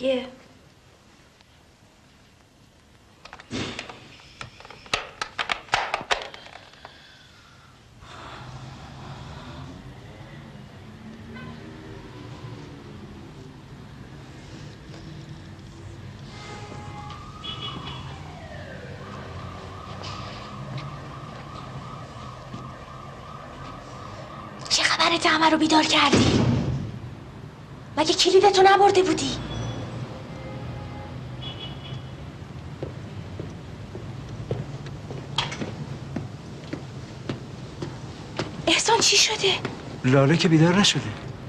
کیه؟ چه خبرت همه رو بیدار کردی؟ مگه کلیدتو نبرده بودی؟ احسان چی شده؟ لاله که بیدار نشده.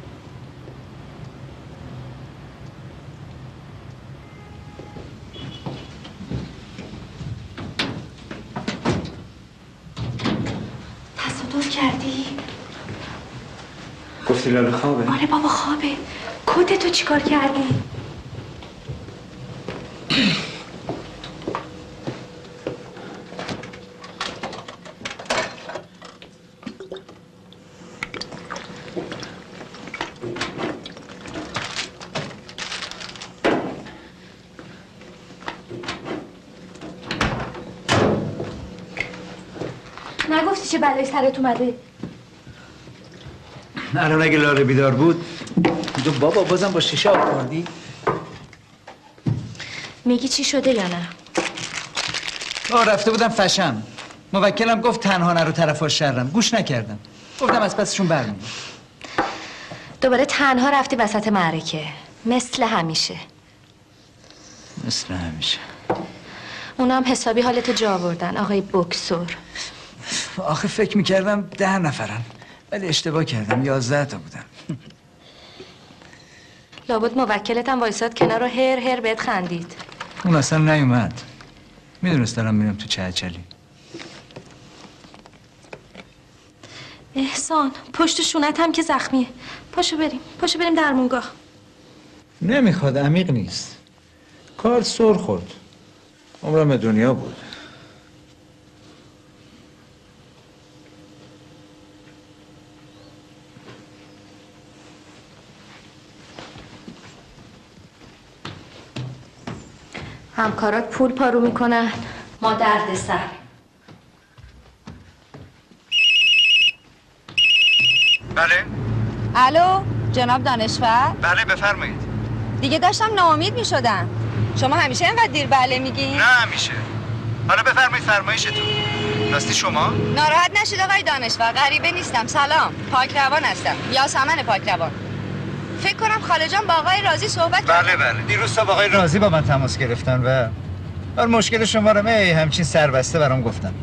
تصادف کردی؟ گفتی لاله خوابه؟ آره بابا خوابه. کتتو چیکار کردی؟ نگفتی چه بلایی سرت اومده؟ الان اگه لاله بیدار بود تو بابا بازم با شیشه آب خوردی؟ میگی چی شده یا نه؟ رفته بودم فشم. موکلم گفت تنها نرو طرفا شرم. گوش نکردم. گفتم از پسشون برمیام. دوباره تنها رفتی وسط معرکه. مثل همیشه. مثل همیشه. اونا هم حسابی حالتو جا آوردن آقای بوکسور. آخه فکر میکردم 10 نفرن ولی اشتباه کردم 11 تا بودن. لابد موکلت هم وایساد کنار و هر بهت خندید. اون اصلا نیومد. میدونست دارم میرم تو چهچلی. احسان پشت شونت هم که زخمیه. پاشو بریم درمونگاه. نمیخواد، عمیق نیست. کار سر خورد. عمرم به دنیا بود. همکارات پول پارو میکنن، ما درد سر. بله؟ الو جناب دانشور؟ بله بفرمایید. دیگه داشتم ناامید میشدم. شما همیشه اینقدر دیر بله میگین؟ نه همیشه. حالا بفرمایید فرمایشتون. راستی شما؟ ناراحت نشید آقای دانشور، غریبه نیستم. سلام، پاکروان هستم. یاسمن پاکروان. فکر کنم خاله جان با آقای رازی صحبت بله بله. دیروز تا با آقای رازی با من تماس گرفتن و بر مشکل شما رو همچین سربسته برام گفتن.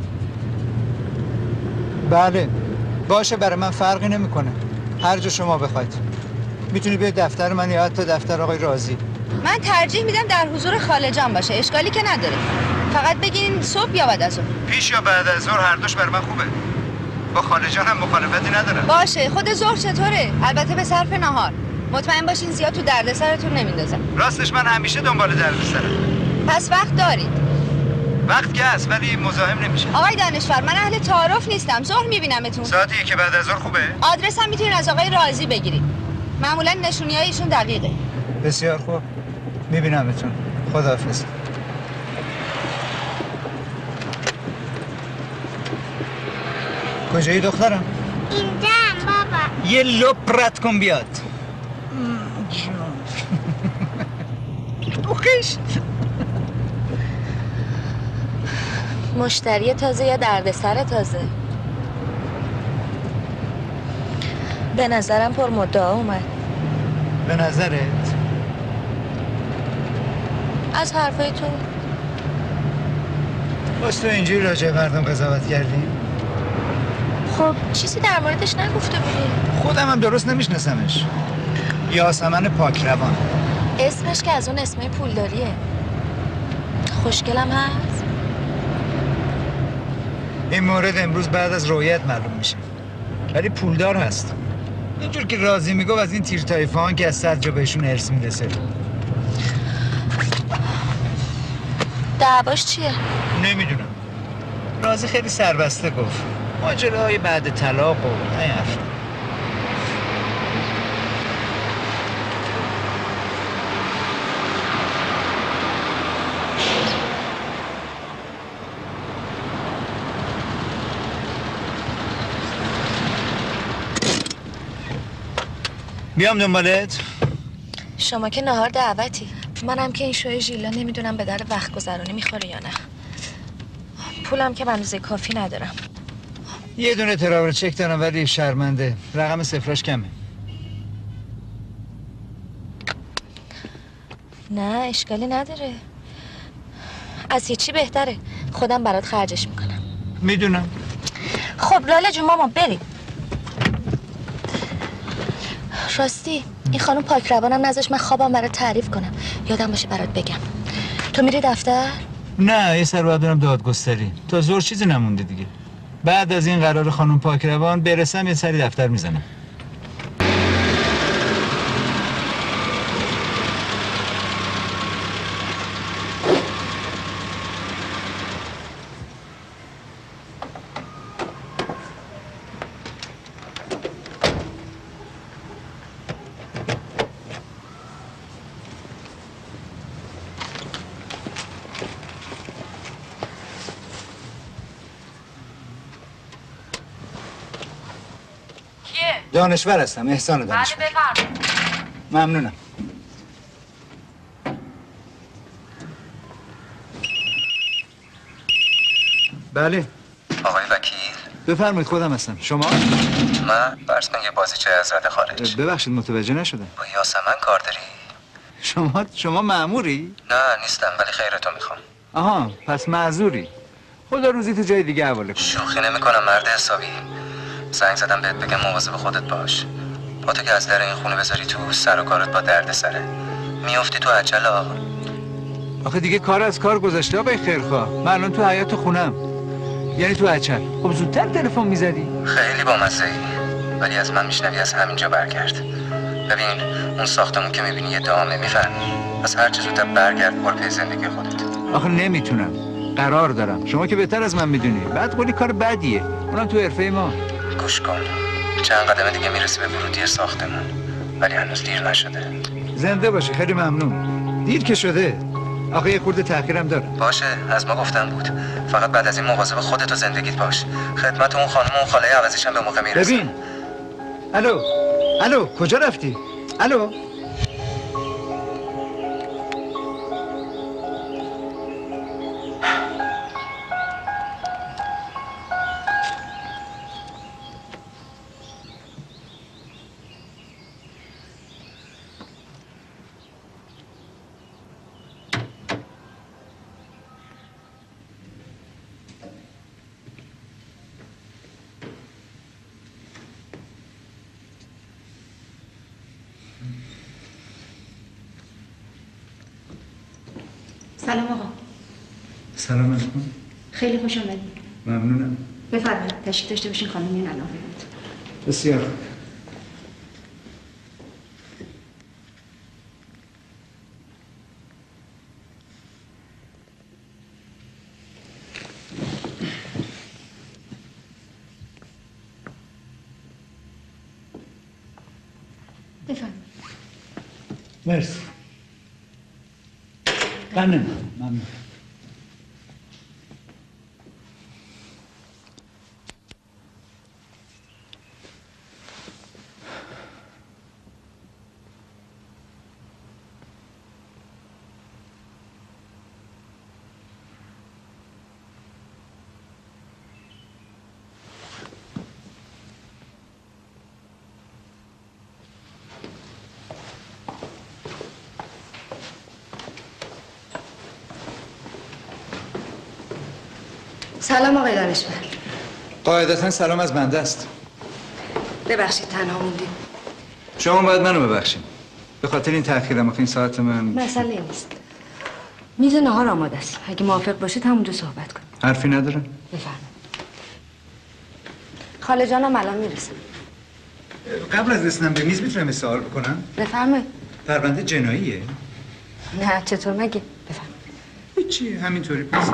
بله باشه، برای من فرقی نمیکنه. هر جا شما بخواید. میتونی بیاید دفتر من یا حتی دفتر آقای رازی. من ترجیح میدم در حضور خاله جان باشه، اشکالی که نداره. فقط بگین صبح یا بعد از ظهر. پیش یا بعد از ظهر هر دوش بر من خوبه. با خاله جان هم مخالفتی ندارم. باشه. خود ظهر چطوره؟ البته به صرف نهار. مطمئن باشین زیاد تو دردسرتون نمیندازم. راستش من همیشه دنبال دردسرم. پس وقت دارید؟ وقت که هست ولی مزاحم نمیشه. آقای دانشور من اهل تعارف نیستم. ظهر میبینمتون. ساعتی که بعد از ظهر خوبه؟ آدرس هم میتونین از آقای رازی بگیرید. معمولا نشونی‌های ایشون دقیقه. بسیار خوب. میبینمتون. خداحافظ. کجایی دخترم؟ اینجا بابا. یه لپ رد کن بیاد. بخش. مشتری تازه یا دردسر تازه؟ به نظرم پر مدعا اومد. به نظرت؟ از حرفای تو. باز تو اینجوری راجع مردم قضاوت کردی؟ خب چیزی در موردش نگفته بودی؟ خودم هم درست نمیشناسمش. یاسمن پاکروان. اسمش که از اون اسمای پولداریه. خوشگلم هست؟ این مورد امروز بعد از رویت معلوم میشه. ولی پولدار هست. اینجور که رازی میگفت از این تیرتایفان که از 100 جا بهشون ارث میرسه. دعواش چیه؟ نمیدونم. رازی خیلی سربسته گفت. ماجراهای بعد طلاق و این حرفا. بیام دنبالت؟ شما که نهار دعوتی، منم که این شوی ژیلا نمیدونم به در وقت گذرانی میخوره یا نه. پولم که به اندازه کافی ندارم. یه دونه تراور چک دارم ولی شرمنده، رقم صفراش کمه. نه اشکالی نداره، از هیچی بهتره، خودم برات خرجش میکنم. میدونم. خب لاله جون ماما بریم. راستی این خانم پاک روانم نذاش من خوابم برات تعریف کنم، یادم باشه برات بگم. تو میری دفتر؟ نه یه سر باید برم دادگستری، تا زور چیزی نمونده دیگه. بعد از این قرار خانم پاک روان برسم یه سری دفتر میزنم. دانشور هستم، احسان دانشور. بله بفرمایید. ممنونم. بله. آقای وکیل بفرمایید خودم هستم. شما؟ من فرض کن یه بازیچه از رده خارج. ببخشید متوجه نشدم. با یاسمن کار داری؟ شما مأموری؟ نه نیستم ولی خیرتو میخوام. آها پس معذوری. خدا روزی تو جای دیگه حواله کن. شوخی نمیکنم مرد حسابی. زنگ زدم بهت بگم مواظب خودت باش. پاتو که از در این خونه بذاری تو سر و کارت با درد سره. میافتی تو عجله. آخه دیگه کار از کار گذشته آقای خیرخواه. من الان تو حیاط خونم. یعنی تو عجل. خب زودتر تلفن میزدی؟ خیلی بامزه‌ای ولی از من میشنوی از همینجا برگرد. ببین اون ساختمون که میبینی یه دامه میفهمی. پس هر چه زودتر برگرد برو پی زندگی خودت. آخه نمیتونم. قرار دارم. شما که بهتر از من میدونی. بعد قولی کار بدیه. اونم تو حرفه ما. گوش کن. چند قدم دیگه میرسی به ورودی ساختمون. ولی هنوز دیر نشده. زنده باشی. خیلی ممنون. دیر که شده. آخه یه خورده تأخیرم داره. باشه از ما گفتم بود. فقط بعد از این مواظب خودت و زندگیت باش. خدمت اون خانم و اون خاله عوضیش هم به موقع میرسه. ببین. الو کجا رفتی؟ الو. سلام آقا. سلام علیکم. خیلی خوش آمدید. ممنونم. بفرمایید تشریف داشته باشین خانم میان الان. بسیار. بفرمایید. مرسی. ممنون. سلام آقای دانشور. قاعدتا سلام از بنده است. ببخشید تنها موندیم. شما باید منو ببخشید. به خاطر این تأخیرم. آخه این ساعت من مسئله نیست. میز نهار آماده است. اگه موافق باشید همونجا صحبت کنیم. حرفی ندارم. بفرمایید. خاله جانم الان میرسم. قبل از رسیدن به میز میتونم سوال بکنم؟ بفرمایید. پرونده جناییه؟ نه چطور مگه؟ بفرمایید. هیچی همینطوری پس.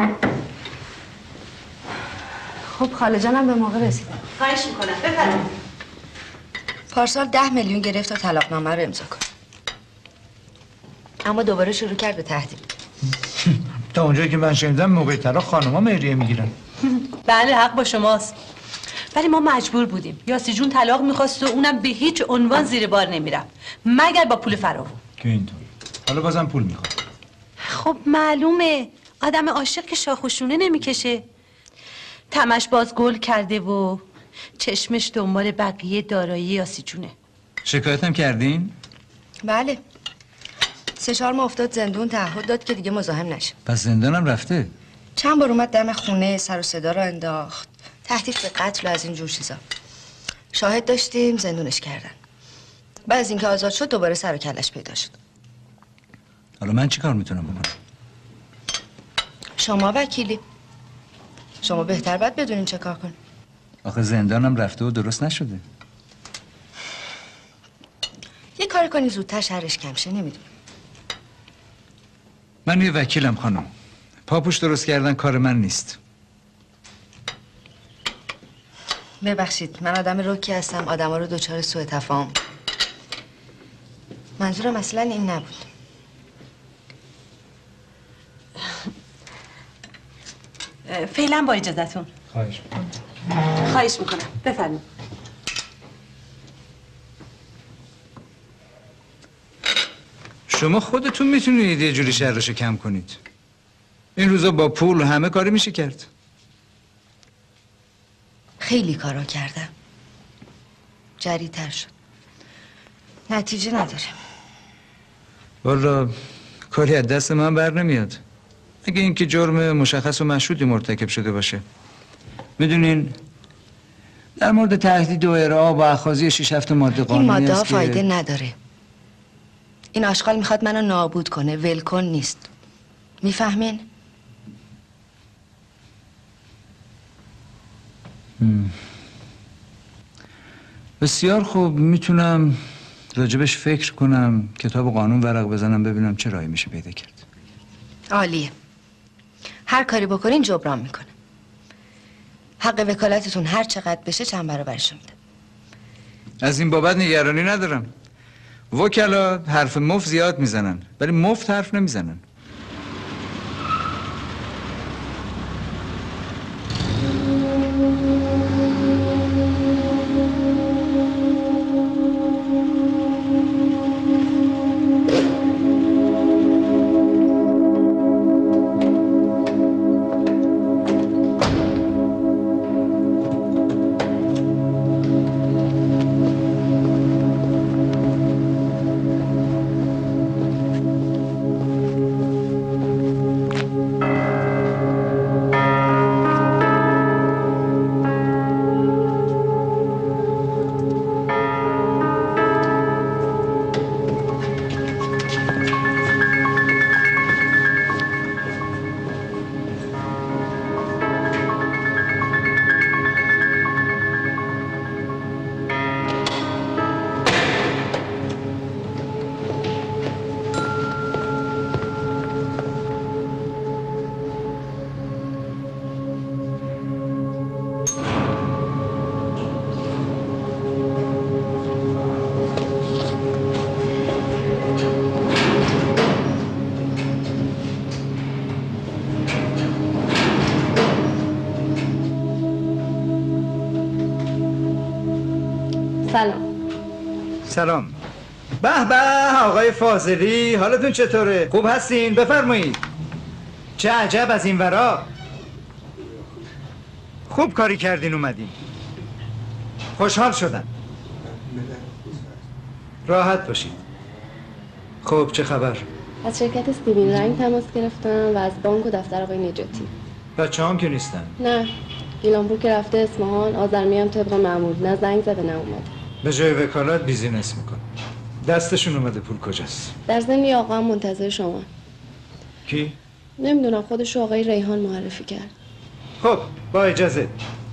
خب خاله جانم به موقع رسیدن. خواهش میکنم بفرمایید. پارسال 10 میلیون گرفت تا طلاقنامه رو امضا کن. اما دوباره شروع کرد به تهدید. تا اونجایی که من شنیدم موقع طلاق خانم‌ها مهریه میگیرن. بله حق با شماست. ولی ما مجبور بودیم. یاسی جون طلاق میخواست و اونم به هیچ عنوان زیر بار نمیرفت مگر با پول فراوون. که اینطور حالا بازم پول میخواد. خب معلومه آدم عاشق که شاخوشونه نمیکشه. تمش باز گل کرده و چشمش دنبال بقیه دارایی یاسی جونه. شکایتم کردین؟ بله 3-4 ماه افتاد زندون، تعهد داد که دیگه مزاحم نشه. پس زندانم رفته؟ چند بار اومد دم خونه سر و صدا را انداخت، تهدید به قتل و از این جور چیزا. شاهد داشتیم زندونش کردن. بعد از اینکه آزاد شد دوباره سر و کلش پیدا شد. حالا من چی کار میتونم بکنم؟ شما وکیلی، شما بهتر باید بدونین چه کار کن. آخه زندانم رفته و درست نشده. یه کار کنی زودتر شرش کم شه. نمیدونم. من یه وکیلم خانم. پاپوش درست کردن کار من نیست. ببخشید من آدم رکی هستم، آدما رو دچار سوء تفاهم. منظورم اصلا این نبود. فعلا با اجازتون. خواهش میکنم بفرمایید. شما خودتون میتونید یه جوری شرشو کم کنید. این روزا با پول همه کاری میشه کرد. خیلی کارا کردم، جری‌تر شد، نتیجه نداره. والا کاری از دست من بر نمیاد. اگه اینکه جرم مشخص و مشهودی مرتکب شده باشه. میدونین در مورد تهدید و ارعاب و اخاذی 6-7 ماده قانونی این ماده است که فایده نداره. این آشغال میخواد منو نابود کنه، ولکن نیست. میفهمین؟ بسیار خوب، میتونم راجبش فکر کنم، کتاب قانون ورق بزنم ببینم چه راهی میشه پیدا کرد. عالیه. هر کاری بکنین جبران میکنه. حق وکالتتون هر چقدر بشه چند برابرش میده. از این بابت نگرانی ندارم. وکلا حرف مفت زیاد میزنن ولی مفت حرف نمیزنن. سلام. به به آقای فاضلی، حالتون چطوره؟ خوب هستین؟ بفرمایید. چه عجب از این ورا. خوب کاری کردین اومدین. خوشحال شدم. راحت باشید. خب چه خبر؟ از شرکت استیوین رنگ تماس گرفتم و از بانک و دفتر آقای نجاتی. بچه هم که نیستن؟ نه، گیلانپور که رفته اصفهان، آذرمی هم طبق معمول، نه زنگ زده نه اومد. به جای وکالت بیزینس میکن. دستشون اومده. پول کجاست؟ در ضمن آقا هم منتظر شما. کی؟ نمیدونم، خودشو آقای ریحان معرفی کرد. خب با اجازه.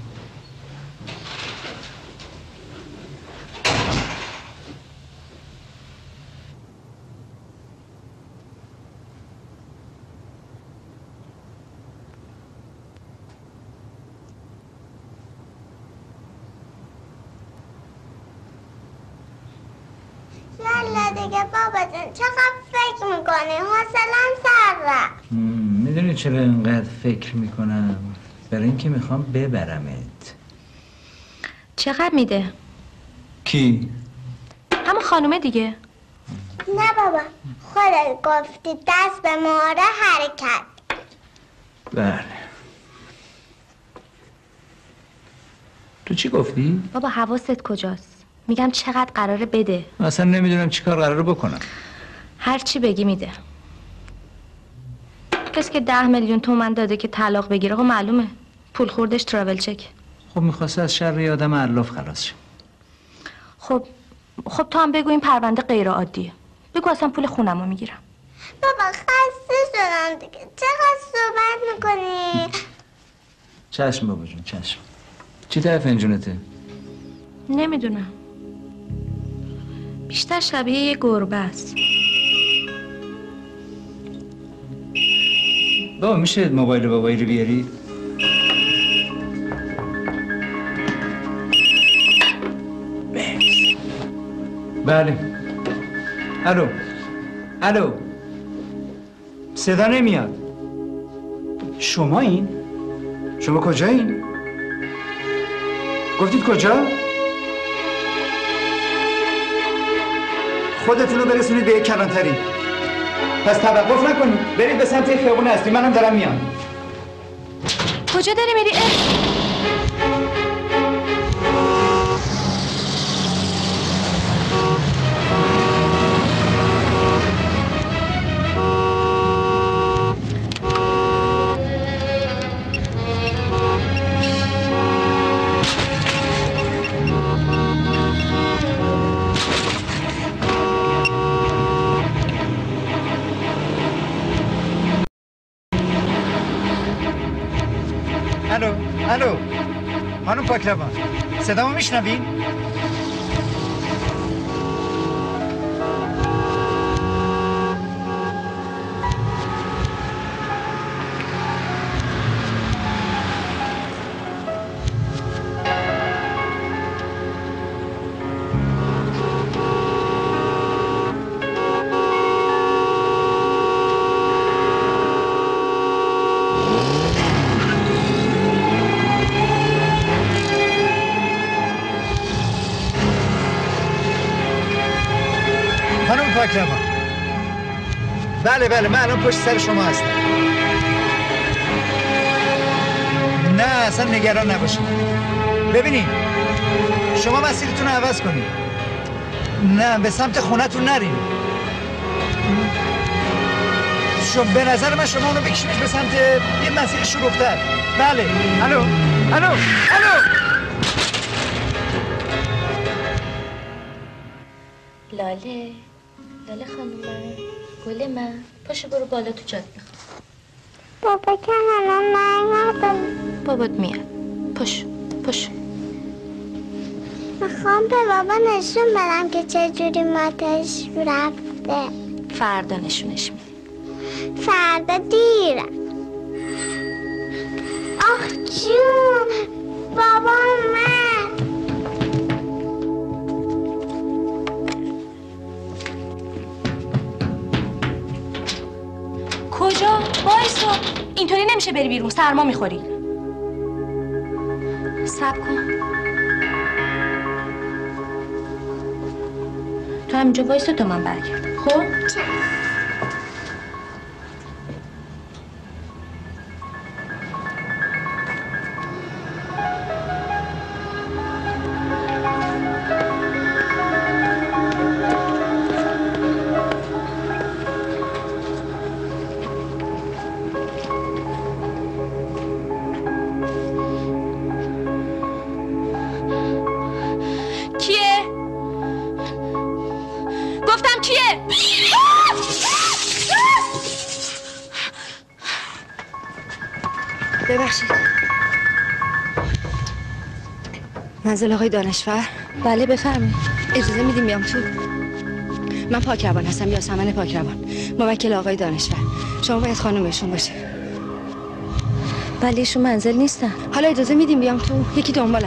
یالا دیگه بابا جان چقدر فکر میکنی؟ حوصله‌ام سر رفت. میدونی چرا اینقدر فکر میکنم؟ برای اینکه میخوام ببرمت. چقدر میده؟ کی؟ همون خانومه دیگه. نه بابا، خودت گفتی دست به مهره حرکت. بله. تو چی گفتی؟ بابا حواست کجاست؟ میگم چقدر قراره بده. اصلا نمیدونم چی کار قراره بکنم. هر چی بگی میده. کسی که 10 میلیون تومن داده که طلاق بگیره خب معلومه پول خوردش تراول چک. خب میخواسته از شر یه آدم علاف خلاص شه. خب تو هم بگو این پرونده غیر عادیه. بگو اصلا پول خونمو میگیرم. بابا خسته شدم دیگه، چقدر صحبت میکنی؟ چشم بابا جون چشم. چی طرف فنجونته؟ نمیدونم. بیشتر شبیه یه گربه است. بابا میشه موبایل بابایی رو بیاری؟ بله. الو. صدا نمیاد. شما این؟ شما کجایین؟ گفتید کجا؟ خودتون رو برسونید به یک کلانتری. پس توقف نکنید، برید به سمت خیابون اصلی. منم دارم میام. کجا داری میری؟ الو خانم پاکروان، صدامو میشنوین؟ پاکروان، بله من الان پشت سر شما هستم. نه اصلا نگران نباشید. ببینید شما مسیرتون رو عوض کنید. نه به سمت خونتون نرین. به نظر من شما اونو بکشید به سمت یه مسیر شلوغ‌تر. بله. الو لاله خانومم، گل من، پاشو برو بالا تو جاده بخواب. بابا که الان نیومده. بابات میاد. پاشو میخوام به بابا نشون بدم که چجوری ماتش رفته. فردا نشونش میدی. فردا دیره. آخ جون، بابا اومد. کجا؟ وایسا، اینطوری نمیشه بری بیرون، سرما میخوری. صبر کن. تو همینجا وایسا تا من برگردم. خب؟ ببخشید. منزل آقای دانشور؟ بله بفرمایید. اجازه میدیم بیام تو؟ من پاکروان هستم، یاسمن پاکروان، موکل آقای دانشور. شما باید خانومشون باشه. ولی ایشون منزل نیستن. حالا اجازه میدیم بیام تو؟ یکی دنبالم.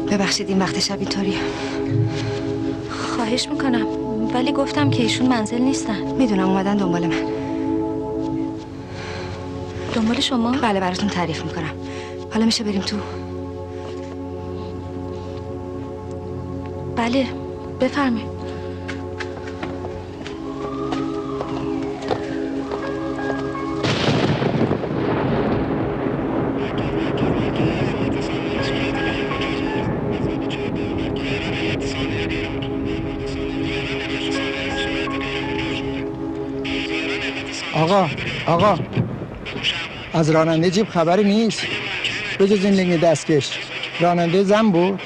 ببخشید این وقت شب اینطوریه. خواهش میکنم، ولی گفتم که ایشون منزل نیستن. میدونم اومدن دنبال من. دنبال شما؟ بله براتون تعریف میکنم. حالا میشه بریم تو؟ بله بفرمایید. آقا از راننده جیب خبری نیست به جز این لنگ دستکش. راننده زن بود.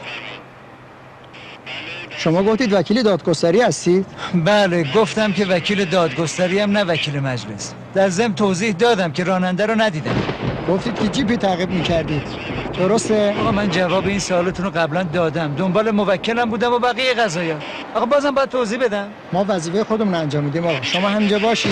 شما گفتید وکیل دادگستری هستید؟ بله گفتم که وکیل دادگستری هم نه وکیل مجلس. در ضمن توضیح دادم که راننده رو ندیدم. گفتید که جیبی تعقیب میکردید درسته؟ آقا من جواب این سوالتون رو قبلا دادم. دنبال موکلم بودم و بقیه قضایا. آقا بازم باید توضیح بدم؟ ما وظیفه خودمون انجام میدیم آقا. شما همینجا باشید.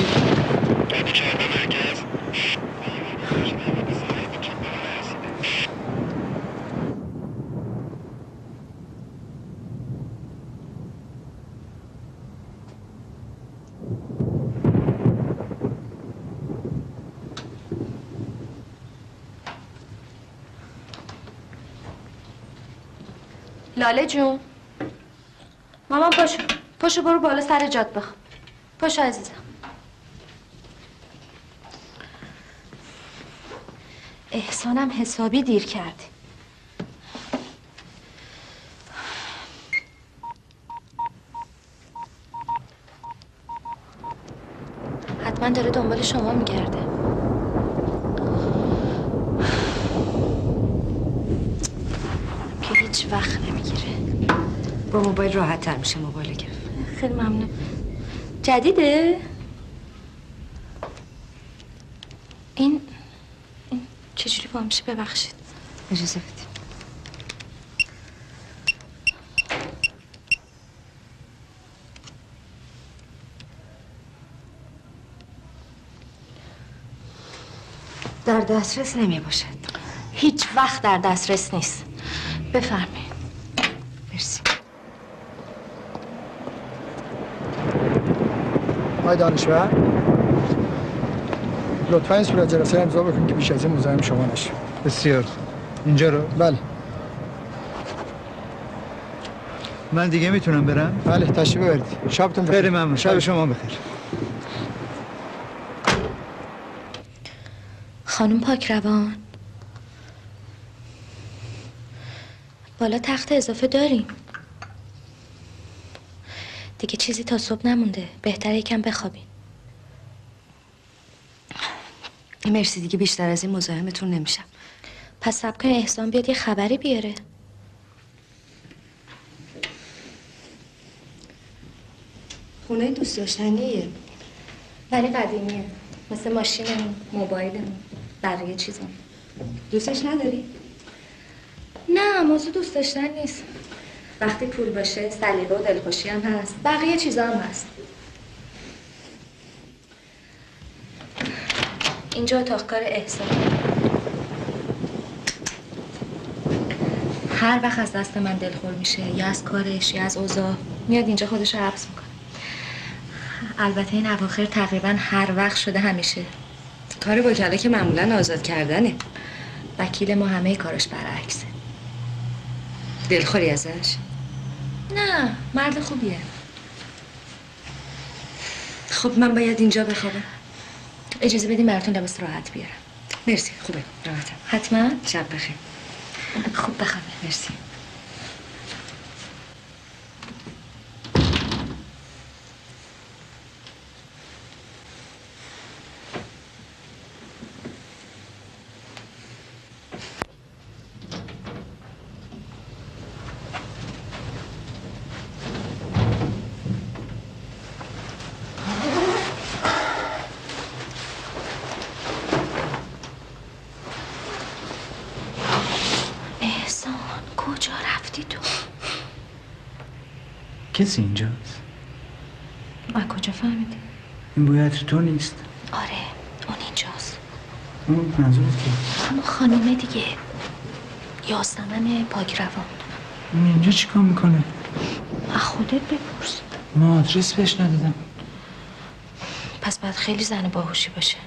لاله جون، مامان پاشو برو بالا سر جات بخواب. پاشو عزیزم. احسانم حسابی دیر کردی. حتما داره دنبال شما میگرده. که هیچ وقت نمیگیره. با موبایل راحت تر میشه موبایل گرفت. خیلی ممنون. جدیده؟ این چجوری با میشه؟ ببخشید. اجازه بدید. در دسترس نمی باشد. هیچ وقت در دسترس نیست. بفرمایید. مرسی. آقای دانشور لطفا این صورت جلسه امضا بکن که بیش از این مزاحم شما نشه. بسیار. اینجا رو؟ بله. من دیگه میتونم برم؟ بله تشریف ببرید. شبتون بخیر. خیلی ممنون. شب شما بخیر. خانم پاکروان، بالا تخت اضافه داریم. دیگه چیزی تا صبح نمونده. بهتره یکم بخوابین. مرسی دیگه بیشتر از این مزاحمتون نمیشم. پس صبر کن احسان بیاد یه خبری بیاره. خونه دوست داشتنیه. ولی قدیمیه. مثل ماشینمون، موبایلمون، بقیه چیزام. دوستش نداری؟ نه موضوع دوست داشتن نیست. وقتی پول باشه سلیقه و دلخوشی هم هست. بقیه چیزا هم هست. اینجا اتاق کار احسان. هر وقت از دست من دلخور میشه یا از کارش یا از اوضاع میاد اینجا خودش رو حبس میکنه. البته این اواخر تقریبا هر وقت شده همیشه. کار وکلا که معمولا آزاد کردنه. وکیل ما همه کارش برعکسه. دلخوری ازش؟ نه مرد خوبیه. خب من باید اینجا بخوابم. اجازه بدیم براتون لباس راحت بیارم. مرسی خوبه راحتم. حتما. شب بخیر. خوب بخوابید. مرسی. کجا رفتی تو؟ کسی اینجاست؟ من کجا فهمیدی؟ این بوی تو نیست. آره اون اینجاست. اون منظورت که؟ همون خانومه دیگه. یاسمن پاکروان. اون اینجا چیکار میکنه؟ از خودت بپرس. ما آدرس بهش ندادم. پس باید خیلی زن باهوشی باشه.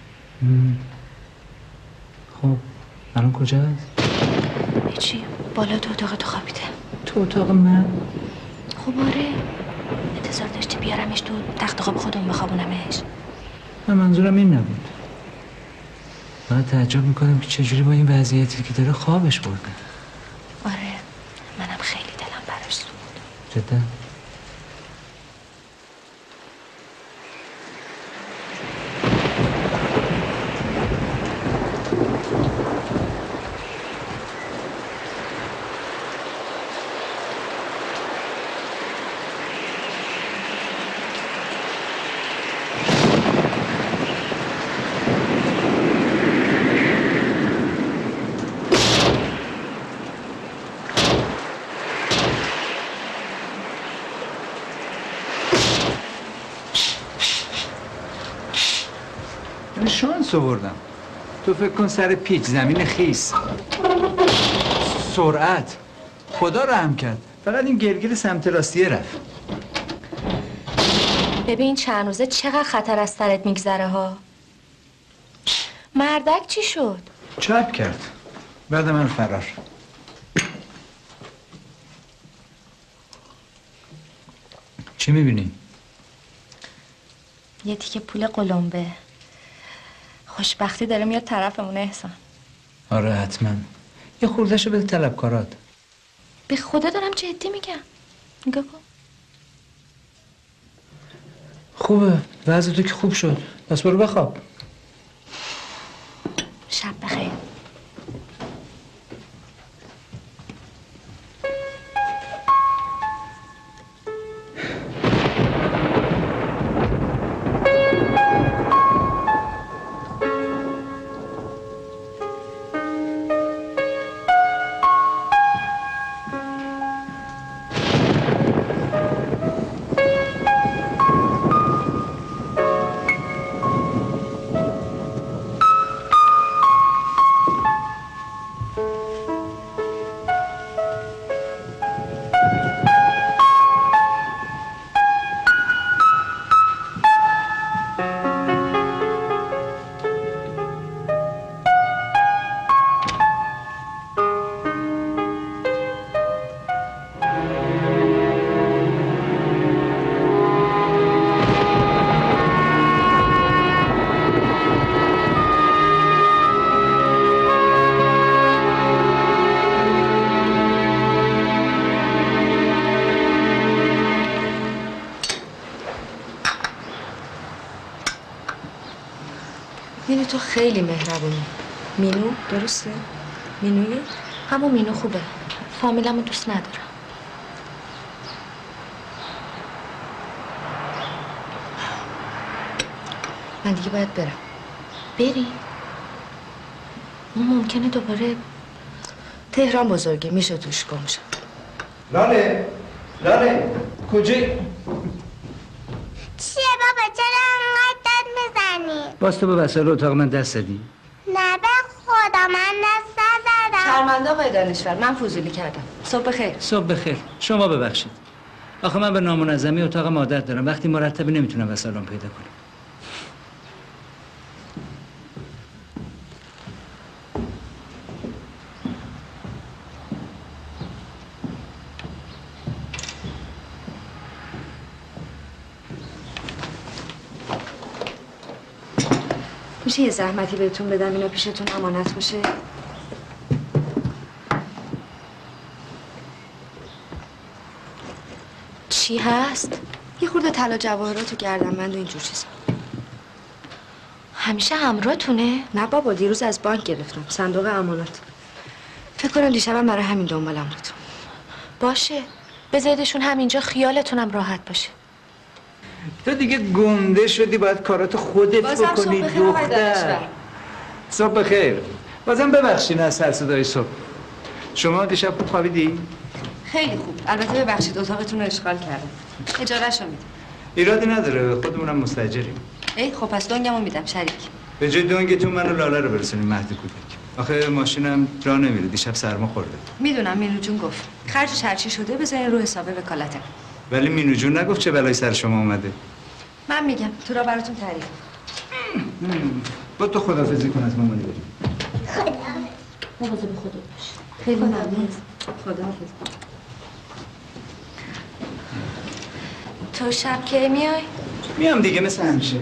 خب الان کجاست؟ هیچی، بالا تو اتاق تو خوابیده. تو اتاق من؟ خب آره، انتظار داشتی بیارمش تو تخت خواب خودمون بخوابونمش؟ من منظورم این نبود. من تعجب میکنم که چجوری با این وضعیتی که داره خوابش برده. آره، منم خیلی دلم براش سوخت. جدا؟ شانس آوردم. تو فکر کن سر پیچ زمین خیس، سرعت، خدا رحم کرد. فقط این گلگل سمت راستیه رفت. ببین چند روزه چقدر خطر از سرت میگذره ها. مردک چی شد؟ چپ کرد. بعد من فرار. چی میبینی؟ یه تیکه پول قلمبه. خوشبختی داره میاد طرفمون احسان. آره حتما. یه خوردهشو بده طلبکارات. به خدا دارم جدی میگم. نگاه کن. خوبه. وضع تو که خوب شد. پس برو بخواب. شب بخیر. مینو تو خیلی مهربونی. مینو درسته؟ مینویه؟ همون مینو خوبه. فامیلمو دوست ندارم. من دیگه باید برم. بری؟ اون ممکنه دوباره تهران بزرگه، میشه توش گم شد. لاله کجایی؟ چیه بابا چرا انقدر داد میزنی؟ باز تو به وسایل اتاق من دست زدی؟ نه به خدا من دست نزدم. شرمنده آقای دانشور، من فضولی کردم. صبح بخیر. صبح بخیر. شما ببخشید. آخه من به نامنظمی اتاقم عادت دارم. وقتی مرتبه نمیتونم وسایلم پیدا کنم. میشه یه زحمتی بهتون بدم اینا پیشتون امانت باشه؟ چی هست؟ یه خورده طلا جواهرات و گردنبند و اینجور چیزا. همیشه همراهتونه؟ نه بابا دیروز از بانک گرفتم، صندوق امانات. فکر کنم دیشبم برای همین دنبالم بود. باشه، بذاریدشون همینجا، خیالتونم راحت باشه. تو دیگه گنده شدی، باید کارات خودت بکنی دختر. صبح بخیر. بازم ببخشین از سر صدای صبح. شما دیشب خوب خوابیدی؟ خیلی خوب. البته ببخشید اتاقتون رو اشغال کردم. اجارهشو میدم. ایرادی نداره، خودمونم مستاجریم. ای خب پس دنگمو میدم شریک. به جای دنگتون منو لاله رو برسونیم مهد کودک. آخه ماشینم راه نمیره، دیشب سرما خورده. میدونم مینو جون گفت خرجش هرچی شده بذارین رو حساب وکالته. ولی مینو جون نگفت چه بلایی سر شما اومده. من میگم تو را براتون تعریف. با تو خداحافظی کن از مامانی بریم. مواظب خودت باش. خیلی ممنون. خداحافظ. تو شب کی میای؟ میام دیگه مثل همیشه.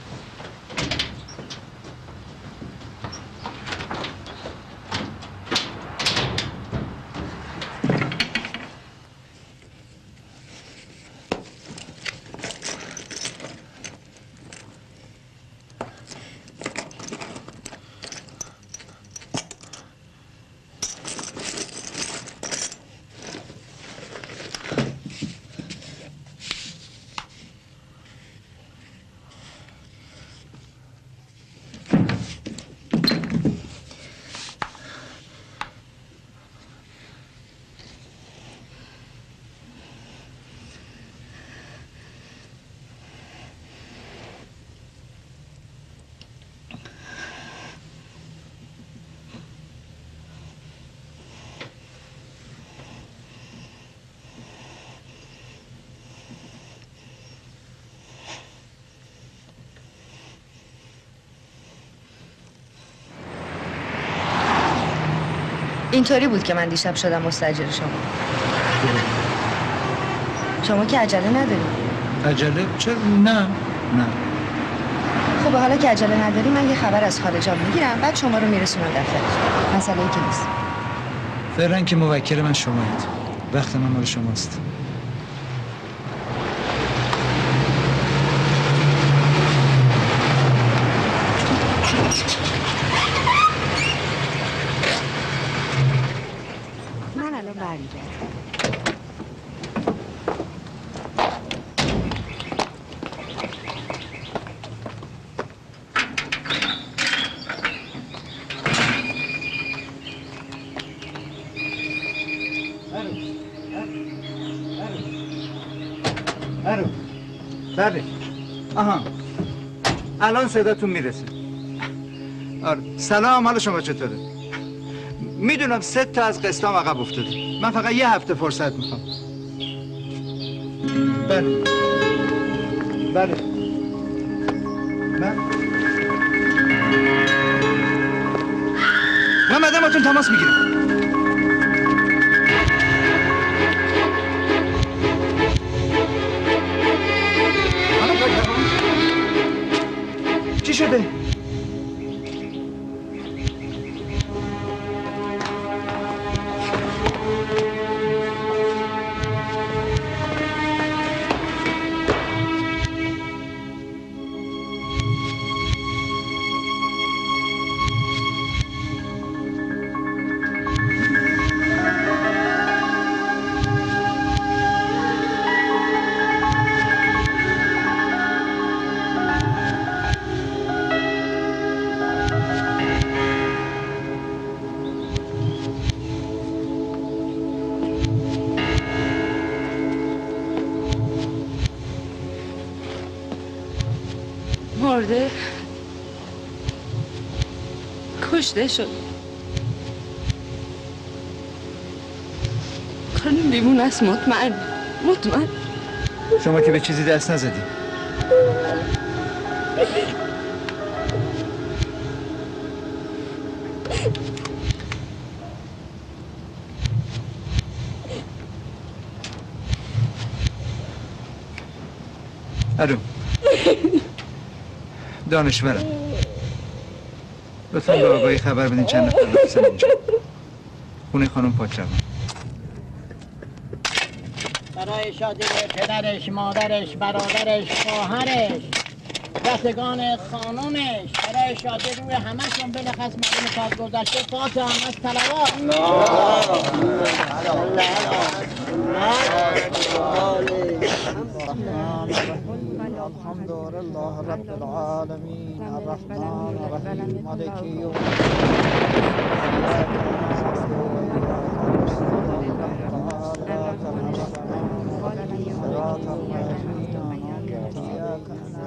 اینطوری بود که من دیشب شدم مستاجر شما. شما که عجله نداری. عجله؟ چرا؟ نه. خب حالا که عجله نداری من یه خبر از خارجا میگیرم بعد شما رو میرسونم دفتر. مسئله ای که نیست. فعلا که موکل من شمایید. وقت من مال شماست. من الان برمیگردم. بله. آها. الان صداتون میرسه. آره. سلام، حال شما چطوره؟ میدونم 3 تا از قسطام عقب افتاده. من فقط یه هفته فرصت میخوام. بله. من بعدا باتون تماس میگیرم. چی شده؟ مرده کشته شد. کارم بیمون است. مطمئن شما که به چیزی دست نزدی. الو. دانشورم. لطفاً به آقای خبر بدین چند نفر بفرستن اینجا. خونه خانم پاکروان. برای شادی پدرش، مادرش، برادرش، خواهرش، رفتگان خانومش، برای شادی روی همه‌شون بلخص مردم سال گذشته فاتح هم از طلبات. الحمد لله رب العالمين الرحمن الرحيم مالك يوم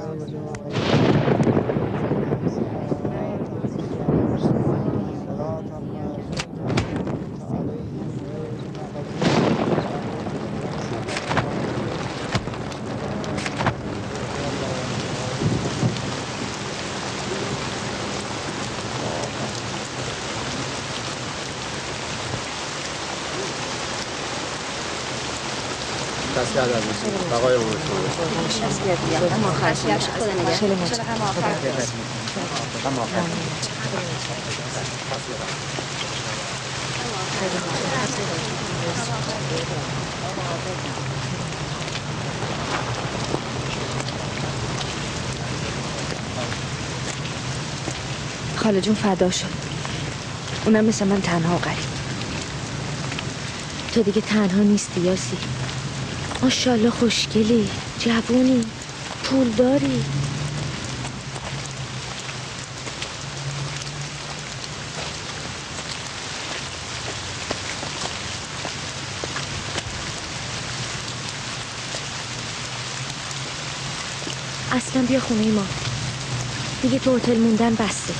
الدين تسلیت از بسید آقای عمر خاله جون فدا شد. اونم مثل من تنها و غریب. تو دیگه تنها نیستی یاسی. ماشاءالله خوشگلی، جوونی، پولداری. اصلا بیا خونه ما. دیگه تو هتل موندن بسته.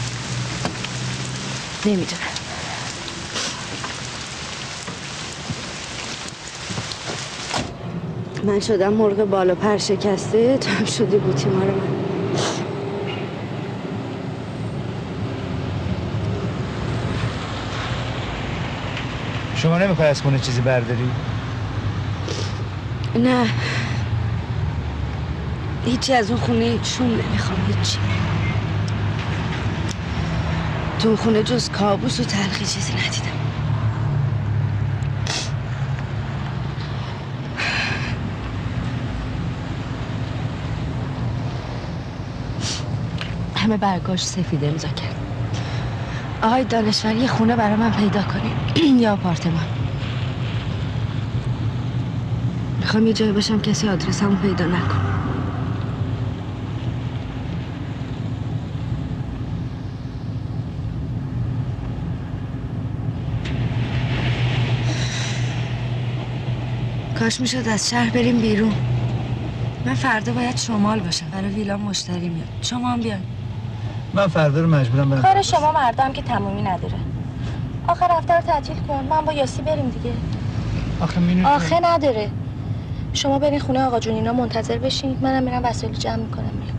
نمیدونم. من شدم مرغ بالا پر شکسته، تو هم شدی بوتیمار من. شما نمیخوای از خونه چیزی برداری؟ نه هیچی از اون خونه شوم نمیخوام. هیچی تو اون خونه جز کابوس و تلخی چیزی ندیدم. همه برگاش سفید امضا کرد. آقای دانشور یه خونه برای من پیدا کنید یا آپارتمان. میخوام یه جایی باشم کسی آدرسمو پیدا نکنه. کاش میشد از شهر بریم بیرون. من فردا باید شمال باشم. برای ویلا مشتری میاد. شما هم بیاین. من فردا رو مجبورم برم. کار شما مردم که تمومی نداره. آخر هفته رو تعطیل کن. من با یاسی بریم دیگه. آخه نداره. شما برین خونه آقا جون اینا منتظر بشین. منم میرم وسایل جمع میکنم میام.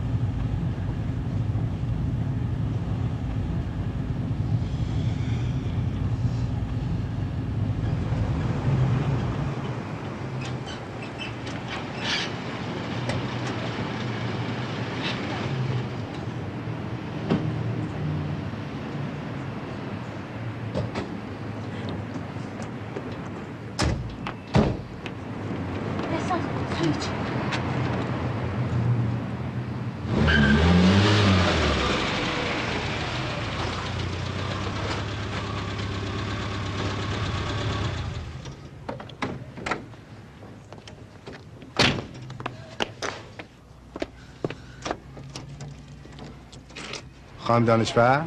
خانم دانشور؟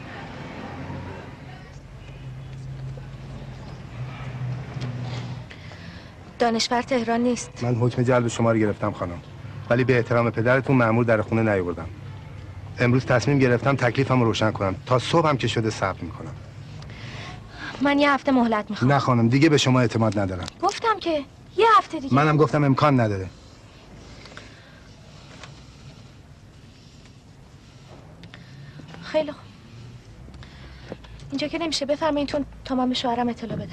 دانشور تهران نیست. من حکم جلب شما رو گرفتم خانم، ولی به احترام پدرتون مأمور در خونه نیاوردم. امروز تصمیم گرفتم تکلیفم رو روشن کنم. تا صبح هم که شده صبر میکنم. من یه هفته مهلت میخوام. نه خانم دیگه به شما اعتماد ندارم. گفتم که یه هفته دیگه. منم گفتم امکان نداره. خیلی خوب. اینجا که نمیشه. بفرمایید تا من به شوهرم اطلاع بدم.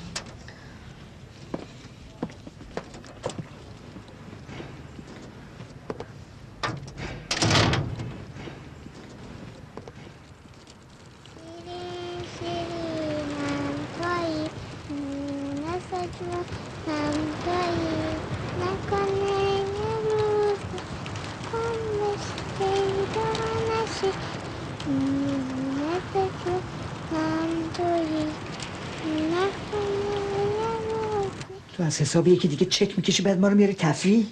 تو از حساب یکی دیگه چک میکشی بعد ما رو میاری تفریح؟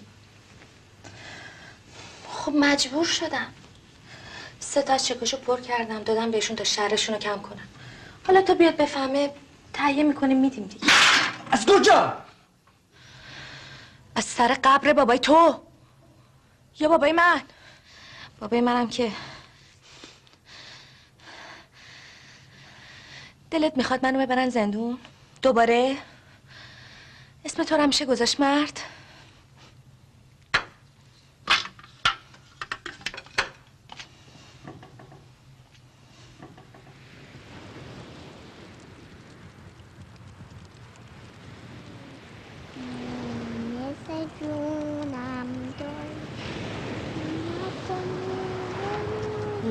خب مجبور شدم. 3 تا از چکاشو پر کردم دادم بهشون تا شرشون رو کم کنن. حالا تا بیاد بفهمه تهیه میکنیم میدیم دیگه. از کجا؟ از سر قبر بابای تو یا بابای من. بابای منم که دلت میخواد منو ببرن زندون دوباره؟ اسم تو رو همیشه گذاشت مرد.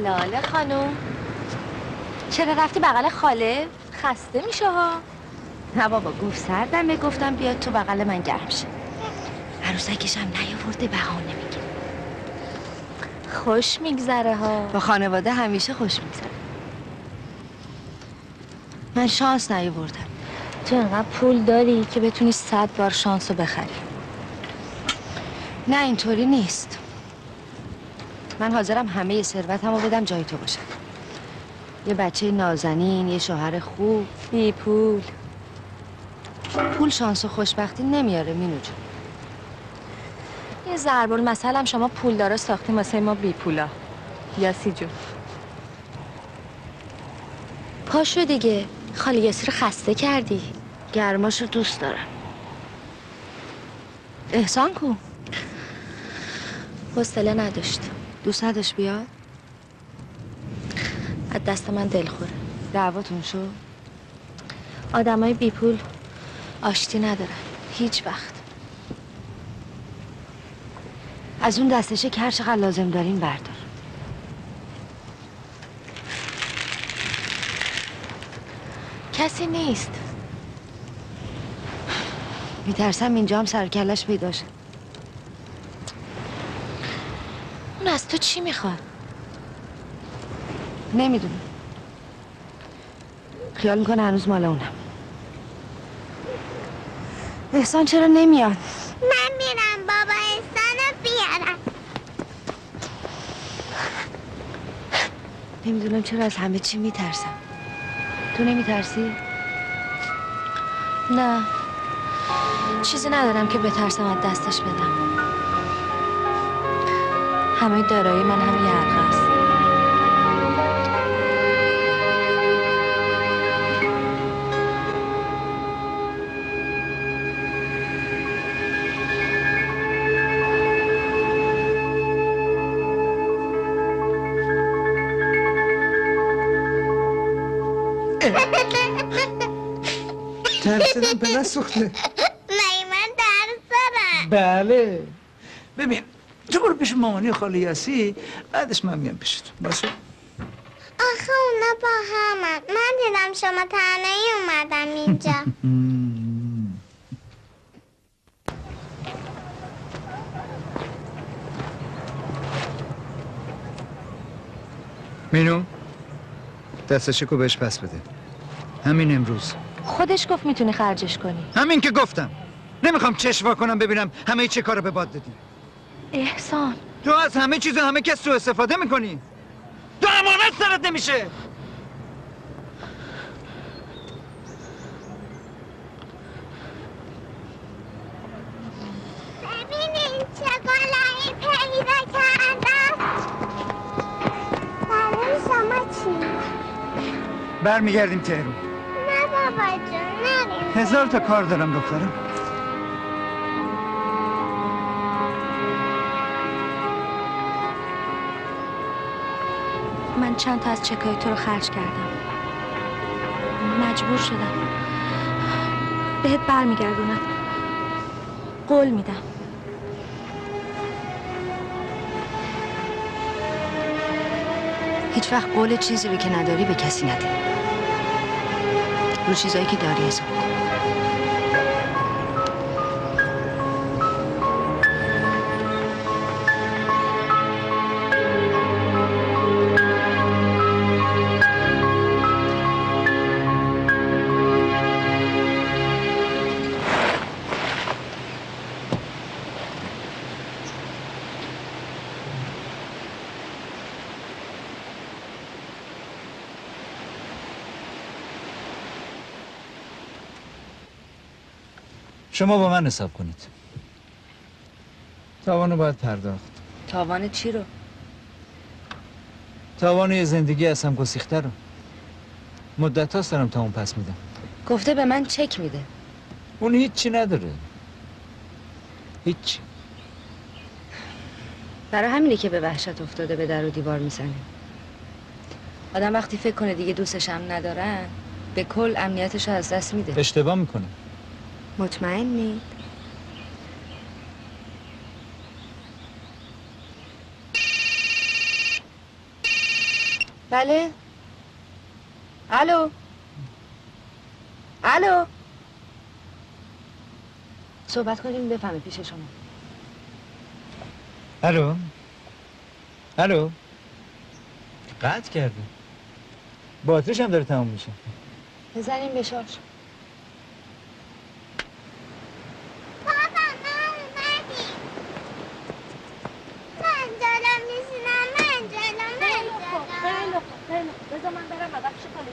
لاله خانم چرا رفتی بغل خاله؟ خسته میشه ها. نه بابا گفت سردمه، گفتم بیاد تو بغل من گرم شه. عروسکشم نیاورده بهانه میگه. خوش میگذره ها. با خانواده همیشه خوش میگذره. من شانس نیاوردم. تو انقدر پول داری که بتونی 100 بار شانس رو بخری. نه اینطوری نیست. من حاضرم همه ثروتم رو بدم جای تو باشه. یه بچه نازنین، یه شوهر خوب. بی پول. پول شانس و خوشبختی نمیاره مینو جون. یه ضرب المثل هم شما پولدارا ساختیم واسه ما بی پولا. یاسی جون پاشو دیگه، خاله یاسی رو خسته کردی. گرماشو دوست دارم. احسان کو؟ حوصله نداشت. دوست نداشت بیاد؟ از دست من دلخوره. دعواتون شد؟ آدمای بی پول آشتی ندارن هیچ وقت. از اون دستشه که هر چقدر لازم دارین بردار. کسی نیست. میترسم اینجا هم سرکلش پیدا شه. اون از تو چی میخواد؟ نمیدونم. خیال میکنه هنوز مال اونم. احسان چرا نمیاد؟ من میرم بابا احسانو بیارم. نمیدونم چرا از همه چی میترسم. تو نمیترسی؟ نه چیزی ندارم که بترسم از دستش بدم. همه دارایی من همه یرقه است. ترسیدم پدر سوخته. من درس دارم. بله ببین تو برو پیش مامانی و خاله یاسی، بعدش من میام پیشتون باشه. آخه اونا با همن. من دیدم شما تنهایی اومدم اینجا. مینو دستشکو بهش پس بده همین امروز. خودش گفت میتونی خرجش کنی. همین که گفتم. نمیخوام چشم وا کنم ببینم همه چه کارو به باد دادی. احسان تو از همه چیز و همه کس سوء استفاده میکنی. تو امانت سرت نمیشه. ببینین چه گلایی پیدا کردم. برای شما چی؟ برمیگردیم تهران. نه بابا جون نریم. 1000 تا کار دارم دخترم. من چند تا از چکای تو رو خرج کردم. مجبور شدم بهت برمیگردونم. قول میدم. هیچ وقت قول چیزی رو که نداری به کسی نده. رو چیزایی که داری حساب کن. شما با من حساب کنید. تاوانو باید پرداخت. تاوان چی رو؟ تاوان یه زندگی از هم گسیخته رو. مدت هاست دارم تا اون پس میدم. گفته به من چک میده. اون هیچی نداره. هیچی. برای همینه که به وحشت افتاده به در و دیوار میزنه. آدم وقتی فکر کنه دیگه دوستش هم ندارن به کل امنیتش رو از دست میده. اشتباه میکنه. مطمئنی؟ بله. الو. الو. صحبت کنیم بفهمه پیش شما. الو. الو. قطع کرده. باتریش هم داره تموم میشه. بزنیم به شارژ. بذار من برم و بخش کنیم.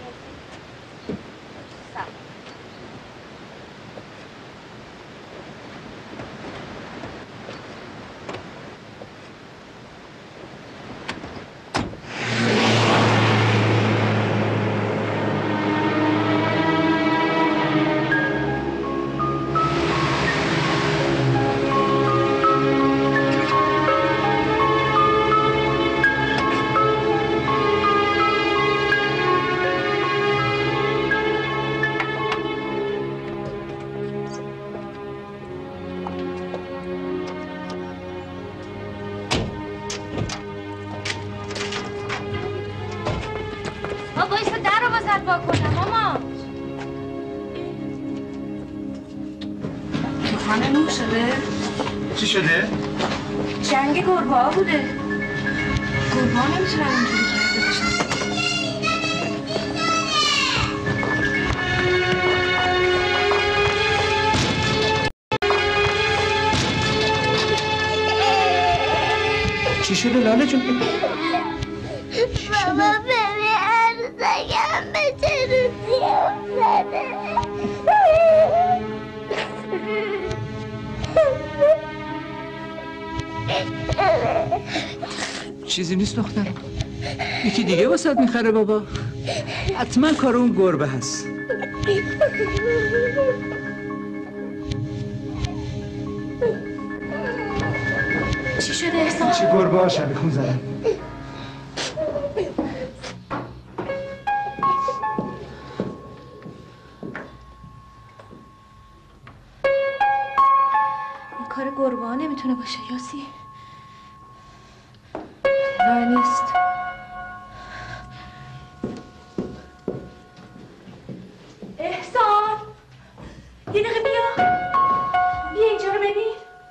چی شده؟ جنگ گربه ها بوده. گربه ها نمیتونن اینجوری کرده باشن. چی شده لاله جون؟ بابا ببین عروسکم به چه روزی افتاده. چیزی نیست دخترم. یکی دیگه واسات میخره بابا. حتما کار اون گربه هست. چی شده احسان؟ چی گربه ها شبیخون زدن. این کار گربه ها نمیتونه باشه یاسی. نه نیست. احسان یه دقیقه بیا اینجا رو ببین.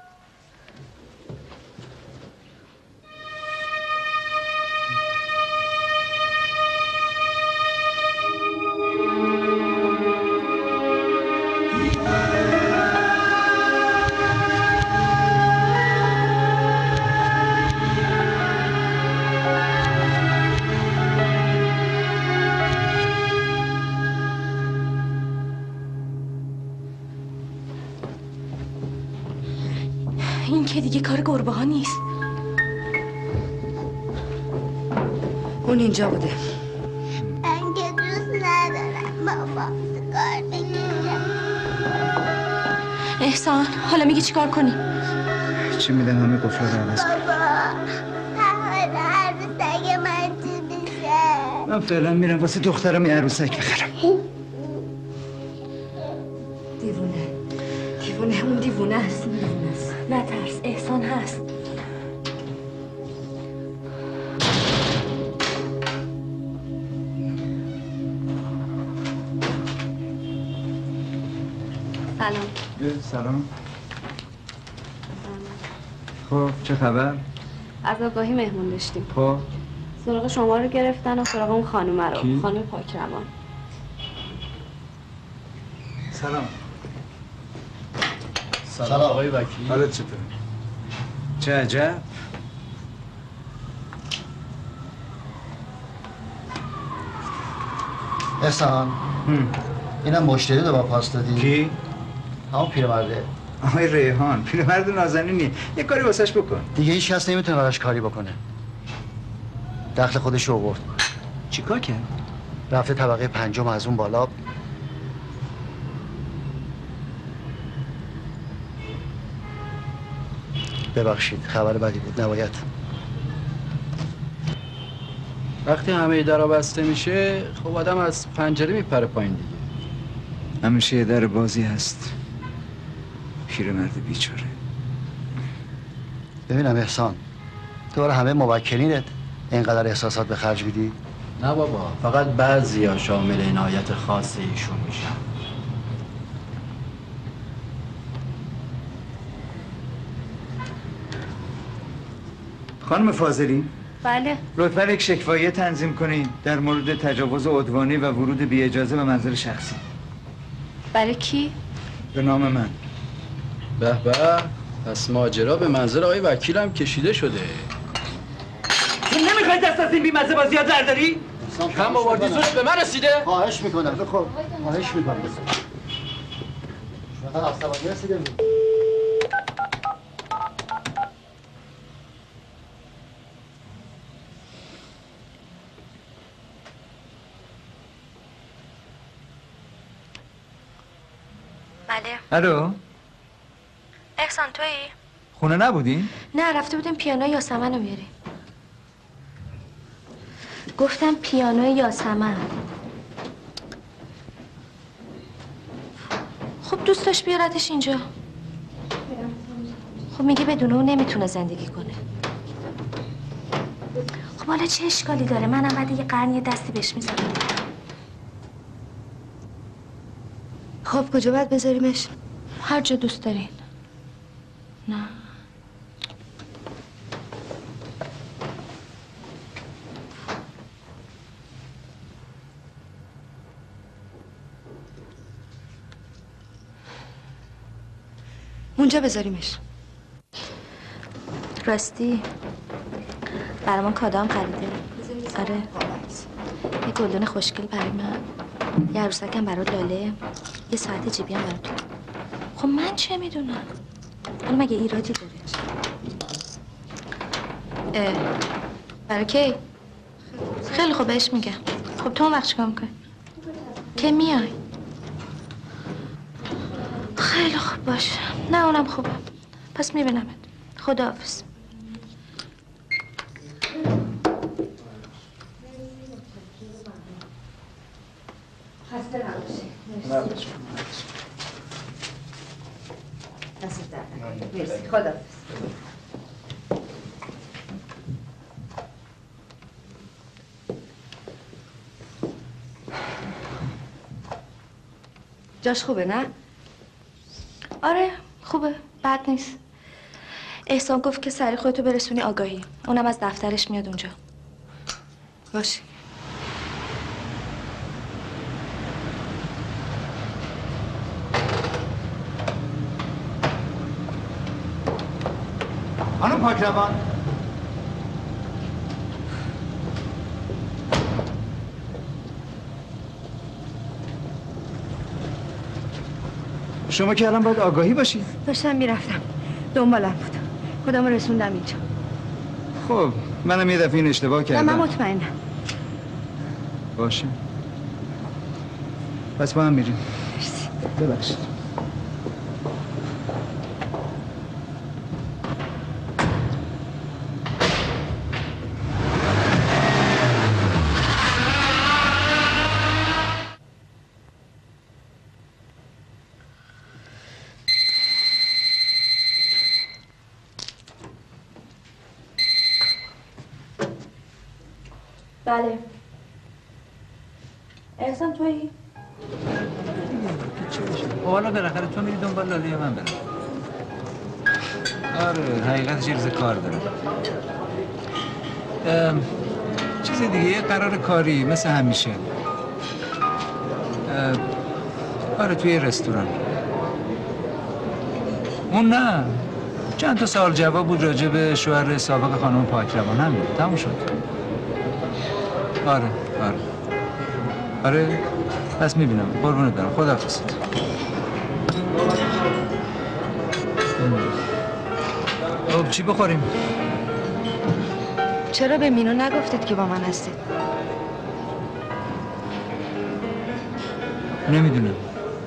این که دیگه کار گربه ها نیست. اون اینجا بوده. من که دوست ندارم بابا سیگار بکشم. احسان حالا میگی چیکار کنی؟ چی میدم همه قفل رو عوض کن. بابا عروسک من چی میشه؟ من فعلا میرم واسه دخترم یه عروسک بخرم. دیوونه اون دیوونه است. نترس احسان هست. سلام. سلام. خب چه خبر؟ از آگاهی مهمون داشتیم. خب سراغ شما رو گرفتن و سراغ اون خانومه رو. کی؟ خانم پاکروان. سلام. سلام آقای وکیل. حالت چطوره؟ چه عجب؟ احسان اینم مشتری رو با پاس دادی؟ کی؟ همون پیرمرده. آقای ریحان پیرمرد نازنینی. یه کاری واسش بکن. دیگه هیچ کس نمیتونه براش کاری بکنه. دخل خودش رو آورد. چیکار کرد؟ رفته طبقه 5 از اون بالا. ببخشید خبر بدی بود نباید. وقتی همه درا بسته میشه خب آدم از پنجره میپره پایین دیگه. همیشه یه در بازی هست. پیرمرد بیچاره. ببینم احسان تو برای همه موکلینت اینقدر احساسات به خرج میدی؟ نه بابا، فقط بعضیا شامل عنایت خاص ایشون میشن. خانم فاضلی، بله. لطفا یک شکوایه تنظیم کنین در مورد تجاوز عدوانی و ورود بی اجازه به منزل شخصی. برای کی؟ به نام من. به به، پس ماجرا به منزل آقای وکیلم کشیده شده. تو نمیخوای دست از این بیمزه بازی ها داری؟ کم آوردی زوش به من رسیده؟ خواهش میکنم. خب خواهش میکنم. شما عصبانی رسیده بود. بله. الو، احسان تویی؟ خونه نبودین؟ نه، رفته بودیم پیانو یاسمن رو بیاریم. گفتم پیانو یاسمن. خب دوست داشت بیارتش اینجا. خب میگه بدون اون نمیتونه زندگی کنه. خب حالا چه اشکالی داره؟ منم بعد یه قرن یه دستی بهش میزنم. خب کجا باید بذاریمش؟ هر جا دوست دارین. نه. اونجا بذاریمش. راستی برای من کادام خریده. آره، یه گلدون خوشگل برای من، یه عروسکم برای لاله، یه ساعت جیبی هم برای تو. خب من چه میدونم؟ حالا مگه ایرادی داره؟ برای کی؟ خیلی خوب بهش میگم. خب تو اون وقت چیکار میکنی؟ که میای؟ خیلی خوب باشه. نه اونم خوبه. پس میبینمت. خداحافظ. خسته نباشی. دست درد نکنه. مرسی. خداحافظ. جاش خوبه نه؟ آره خوبه، بد نیست. احسان گفت که سریع خودتو برسونی آگاهی. اونم از دفترش میاد اونجا. باشه. خانم پاکروان، شما که الان باید آگاهی باشی. داشتم میرفتم، دنبالم بود. خودمو رسوندم اینجا. خب منم یه دفعه این اشتباه کردم. نه من مطمئنم. باشه، پس با هم میریم. ببخشید. بله. احسان تویی؟ حالا بالاخره تو میری دنبال لاله یا من برم؟ آره حقیقتش یه کار دارم. چیز دیگه، یه قرار کاری مثل همیشه. آره توی رستوران. اون نه، چند تا سوال جواب بود راجع به شوهر سابق خانم پاکروان. همین تموم شد. آره پس میبینم. قربونت برم. خداحافظ. خب چی بخوریم؟ چرا به مینو نگفتید که با من هستید؟ نمیدونم.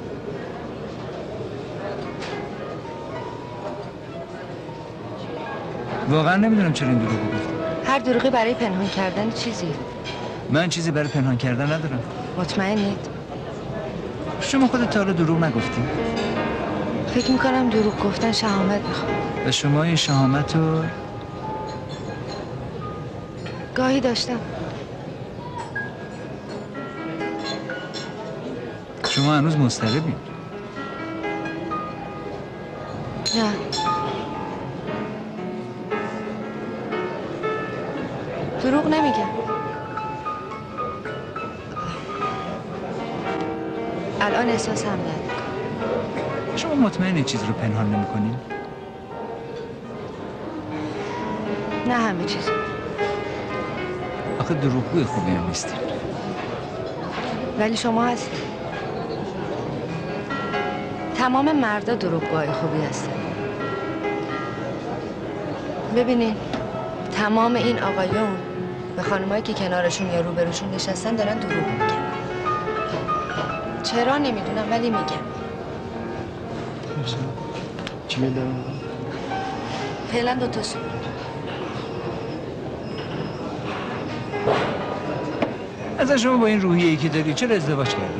واقعا نمیدونم چرا این دروغو گفتم. هر دروغی برای پنهان کردن چیزی. من چیزی برای پنهان کردن ندارم. مطمئنید؟ شما خودت تا حالا دروغ نگفتی؟ فکر میکنم دروغ گفتن شهامت میخواد. و شما این شهامت رو گاهی داشتم. شما هنوز مضطربی؟ نه. دروغ نمیگم. الان احساسم ندارم. شما مطمئنی چیز رو پنهان نمی‌کنین؟ نه همه چیز. آخه دروغگوی خوبی هم نیستین. ولی شما هستید. تمام مردا دروغگوهای خوبی هستن. ببینین تمام این آقایون به خانمایی که کنارشون یا روبروشون نشستن دارن دروغ میگن. چرا نمیدونم ولی میگن. چی میدم؟ فعلا 2 تا سوپ. از شما با این روحیه‌ای که داری چرا ازدواج کردی؟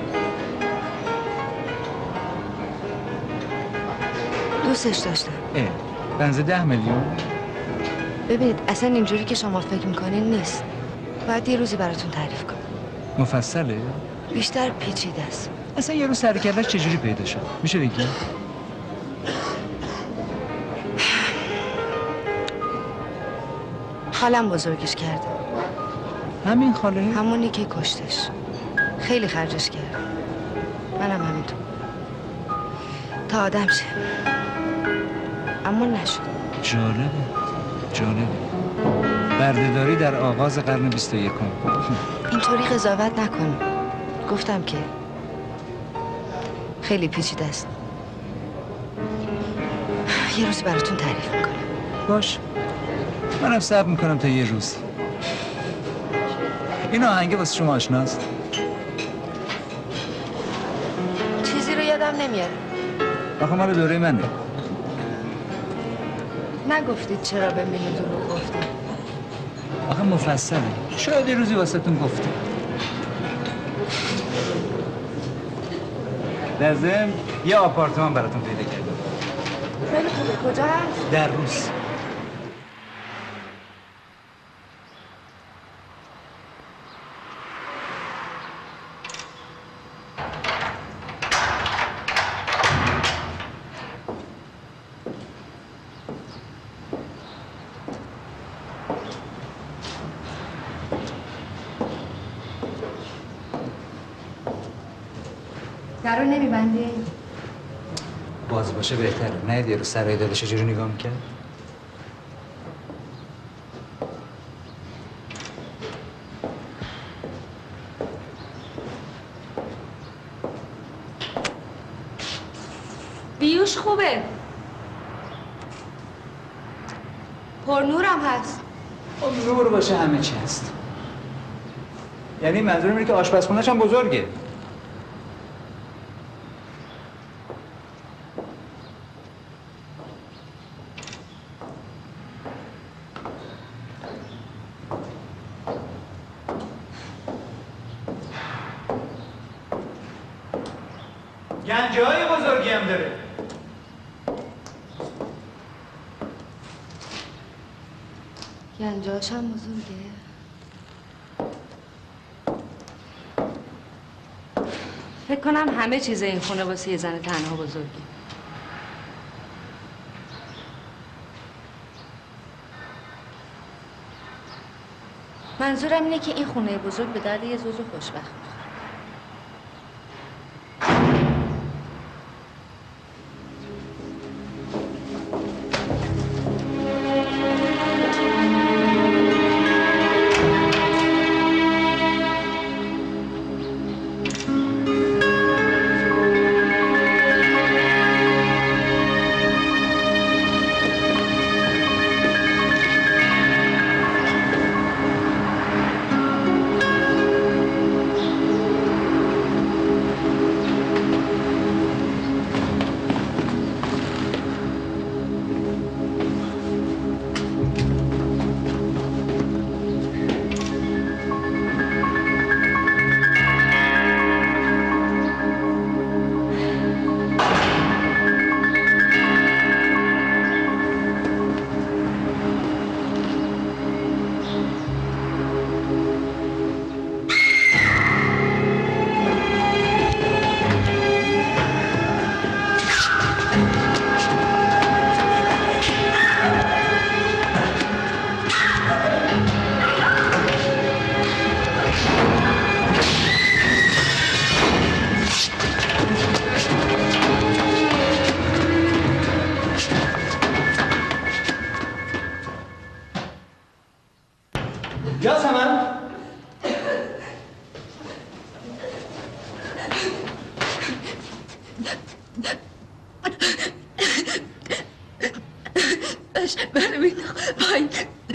دوستش داشتم. بنز 10 میلیون؟ ببینید اصلا اینجوری که شما فکر میکنین نیست. باید یه روزی براتون تعریف کنم. مفصله؟ بیشتر پیچیده است. اصلا یه روز سر کله‌اش چجوری پیدا شد؟ میشه بگی؟ خالم بزرگش کرده. همین خاله؟ همونی که کشتش. خیلی خرجش کرد. منم همینطور. تا آدم شه. اما نشد. جالبه. بردهداری در آغاز قرن 21. اینطوری قضاوت نکن. گفتم که خیلی پیچیده است. یه روز براتون تعریف میکنم. باش. منم صبر میکنم تا یه روز. این آهنگه واسه شما آشناست؟ چیزی رو یادم نمیاد. آخه مال دوره منه. نگفتید چرا به منو دروغ گفتید. آخه مفصله. شاید یه روزی واسه تون گفته. در ضمن یه آپارتمان براتون پیدا کردم. خیلی خوبه. کجا هست؟ در روز. درو نمیبندی؟ باز باشه بهتره. نه یه رو سرای داده چجوری نگاه میکرد؟ بیوش خوبه. پرنورم هست. خب نور باشه همه چی هست. یعنی منظورم اینه که آشپزخونه‌ش هم بزرگه. گنجه‌های بزرگی هم داره. گنجه‌هاش هم بزرگه. فکر کنم همه چیز این خونه واسه یه زن تنها بزرگه. منظورم اینه که این خونه بزرگ به درد یه زوج خوشبخت می‌خوره. یاسمن بله پایین.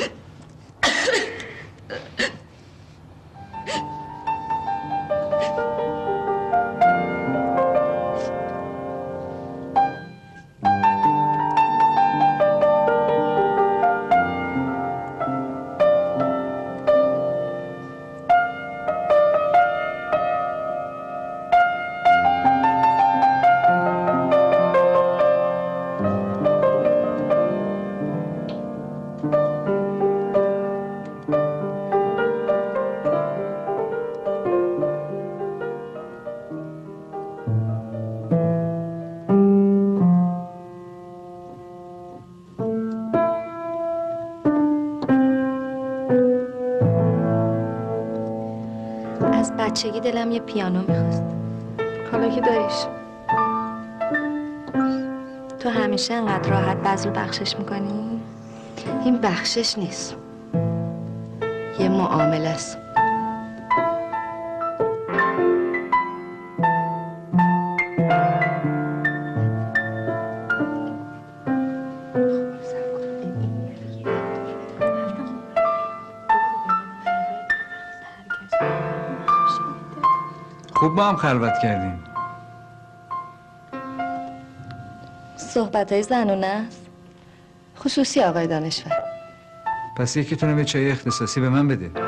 بچگی دلم یه پیانو میخواست. حالا که داریش. تو همیشه انقدر راحت بذل بخشش میکنی؟ این بخشش نیست، یه معامله است. خوب با هم خلوت کردیم. صحبتهای زنونه است. خصوصی آقای دانشور. پس یکیتونم یه چای اختصاصی به من بده.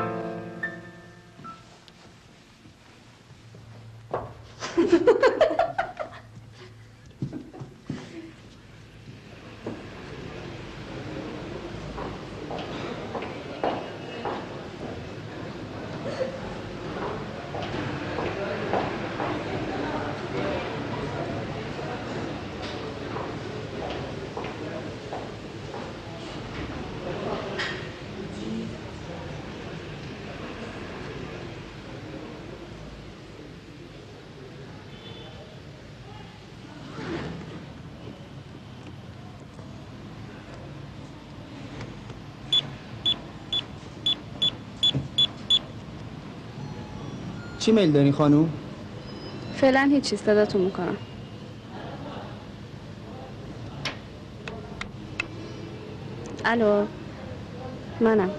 چی میل داری خانوم؟ فعلا هیچی، صداتون میکنم. الو، منم.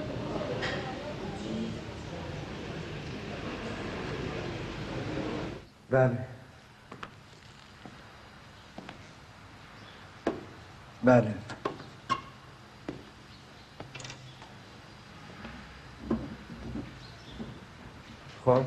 بله. بله. خب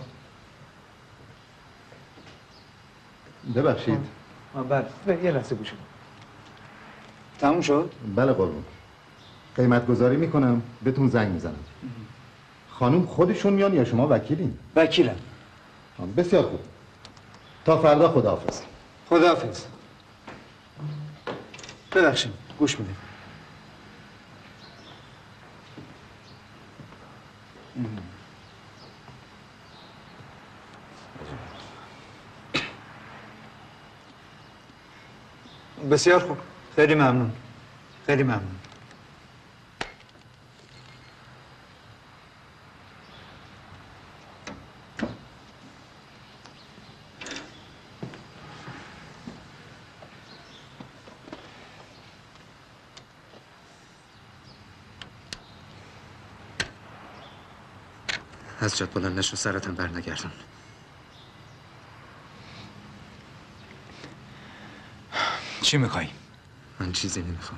ببخشید. بله یه لحظه گوش کن. تموم شد؟ بله قربون. قیمت گذاری میکنم بهتون زنگ میزنم. خانوم خودشون میان یا شما وکیلین؟ وکیلم. بسیار خوب. تا فردا خداحافظ. خداحافظ. ببخشید گوش بدید. بسیار خوب. خیلی ممنون. خیلی ممنون. از جات بلند نشو، سرتم بر نگردون. چی میخوای؟ من چیزی نمیخوام.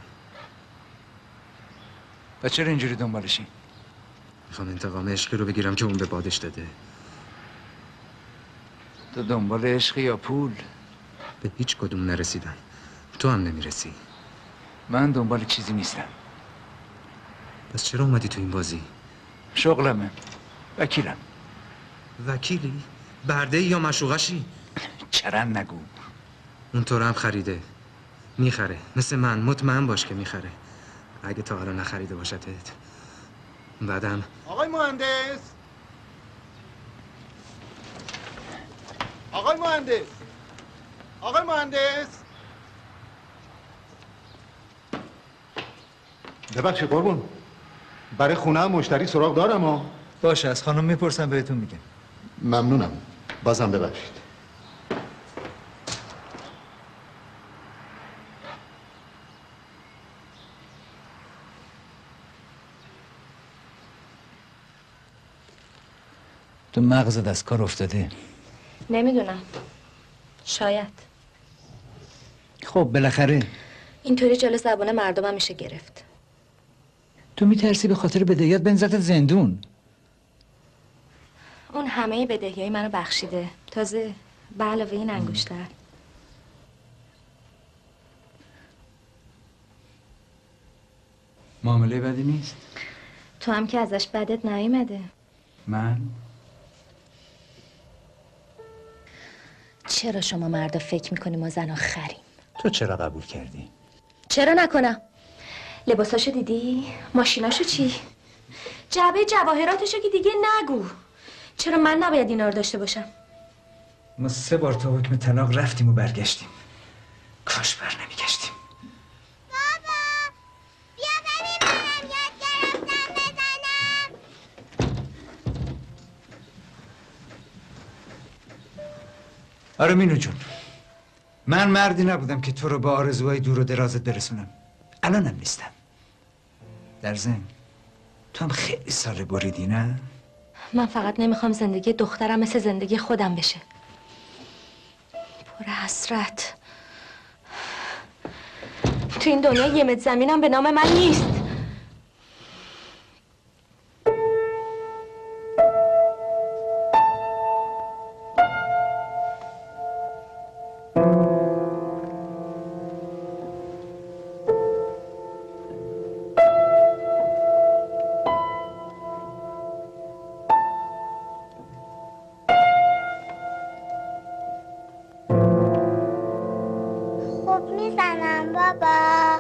و چرا اینجوری دنبالشی؟ میخوام انتقام عشقی رو بگیرم که اون به بادش داده. تو دنبال عشقی یا پول؟ به هیچ کدوم نرسیدم. تو هم نمیرسی. من دنبال چیزی نیستم. پس چرا اومدی تو این بازی؟ شغلمه. وکیلم. وکیلی؟ برده یا مشوقشی؟ چرن نگو. اون تو رو هم خریده. میخره. مثل من مطمئن باش که میخره. اگه تا حالا نخریده باشدت بعدم. آقای مهندس، آقای مهندس، آقای مهندس. ببخشید قربون، برای خونه هم مشتری سراغ دارم ها. باشه از خانم میپرسم بهتون میگم. ممنونم. بازم ببخشید. تو مغزت از کار افتاده. نمیدونم. شاید. خب بالاخره اینطوری جلو زبان مردمم میشه گرفت. تو میترسی به خاطر بدهیات بنزتت زندون. اون همه بدهیای منو بخشیده. تازه به علاوه این انگشتر. معامله بدی نیست. تو هم که ازش بدت نیومده. من؟ چرا شما مردا فکر میکنی ما زنا خریم؟ تو چرا قبول کردی؟ چرا نکنم؟ لباساشو دیدی؟ ماشیناشو چی؟ جعبه جواهراتشو که دیگه نگو. چرا من نباید اینا رو داشته باشم؟ ما 3 بار تا حکم طلاق رفتیم و برگشتیم. کاش بر نمیگشتیم. بابا بیا ببین منم یاد گرفتم بزنم. آره مینو جون، من مردی نبودم که تو رو با آرزوهای دور و درازت برسونم. الانم نیستم. در ضمن تو هم خیلی سال بریدی نه؟ من فقط نمیخوام زندگی دخترم مثل زندگی خودم بشه. پر حسرت. تو این دنیا یه متر زمینم به نام من نیست. خوب میزنم بابا.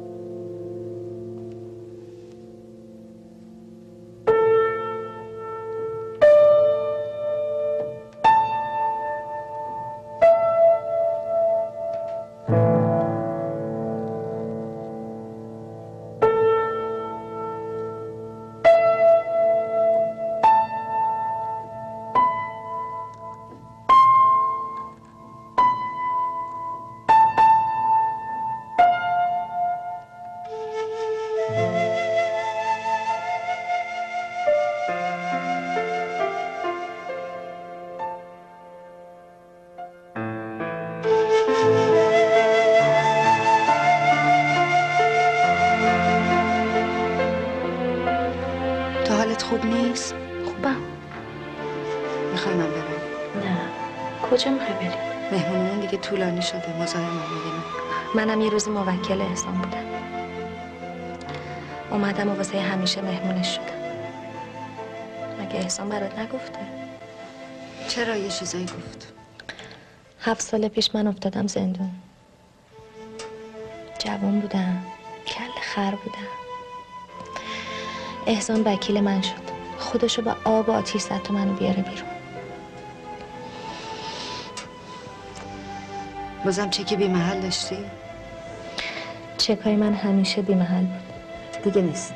تو حالت خوب نیست؟ خوبم. میخوای من برم؟ نه. کجا میخوای بری؟ مهمونمون دیگه طولانی شده. مزاحمم میبینم. منم یه روزی موکل احسان بودم. اومدم و واسه همیشه مهمونش شدم. مگه احسان برات نگفته؟ چرا یه چیزایی گفت؟ 7 سال پیش من افتادم زندون. جوان بودم. کل خر بودم. احسان وکیل من شد. خودشو با آب و آتیش زد تا منو بیاره بیرون. بازم چکی بی محل داشتی؟ چکای من همیشه بی محل بود. دیگه نیست.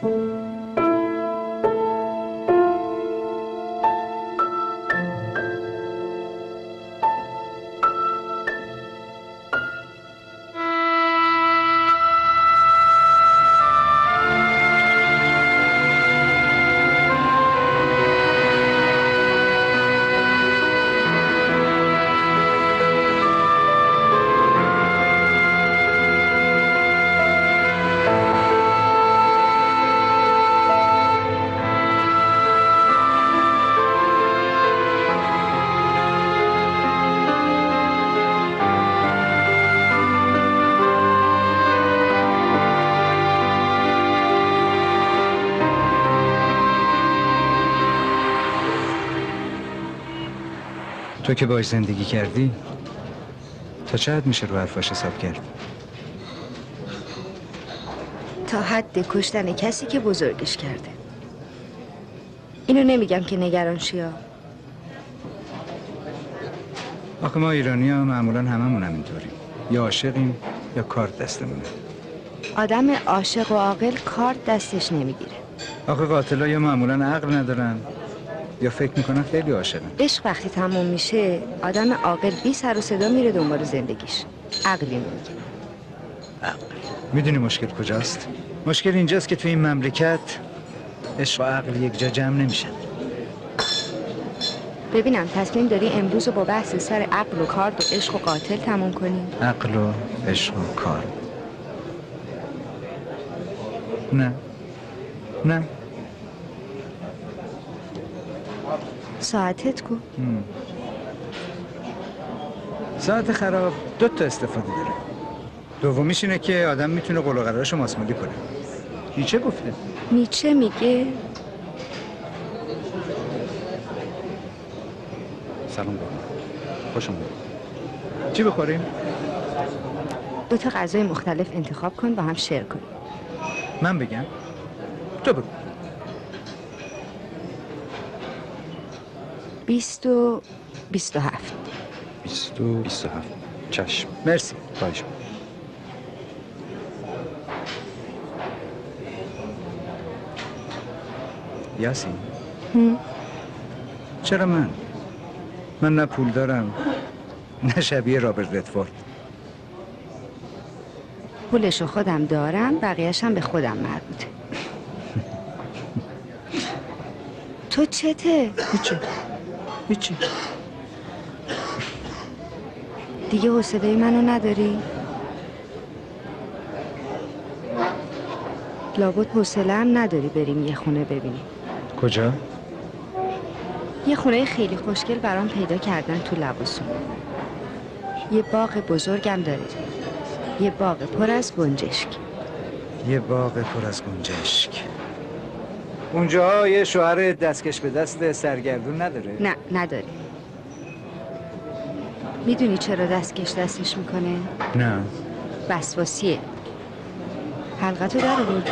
تو که باش زندگی کردی تا چه حد میشه رو حرفاش حساب کرد؟ تا حد کشتن کسی که بزرگش کرده. اینو نمیگم که نگران شیا. آخه ما ایرانی ها معمولا هممون اینطوریم. یا عاشقیم یا کارت دستمونه. آدم عاشق و عاقل کارت دستش نمیگیره. آخه قاتلا یا معمولا عقل ندارن یا فکر میکنن خیلی عاشقن. عشق وقتی تموم میشه آدم عاقل بی سر و صدا میره دنبال زندگیش. عقلی میگه. میدونی مشکل کجاست؟ مشکل اینجاست که تو این مملکت عشق و عقل یک جا جمع نمیشن. ببینم تصمیم داری امروز رو با بحث سر عقل و کار و عشق و قاتل تموم کنی؟ عقل و عشق و کار. نه ساعتت کو؟ ساعت خراب 2 تا استفاده داره. دومیش اینه که آدم میتونه قول و قرارشو ماسمالی کنه. نیچه گفته. نیچه میگه سلام بابا. خوش اومدید. چی بخوریم؟ 2 تا غذای مختلف انتخاب کن با هم شیر کن. من بگم؟ تو بگو. 20 و 27. 20 و 27. چشم. مرسی. خواهش می‌کنم. یاسین. چرا من نه پول دارم نه شبیه رابرت ردفورد. پولشو خودم دارم، بقیه‌شم به خودم مربوطه. تو چته؟ هیچی. دیگه حوصله منو نداری؟ لابد حوصله هم نداری بریم یه خونه ببینیم. کجا؟ یه خونه خیلی خوشگل برام پیدا کردن تو لباسون. یه باغ بزرگم داره. یه باغ پر از گنجشک. یه باغ پر از گنجشک. اونجا یه شوهر دستکش به دست سرگردون نداره؟ نه نداره. میدونی چرا دستکش دستش میکنه؟ نه. وسواسیه. حلقتو در آوردی؟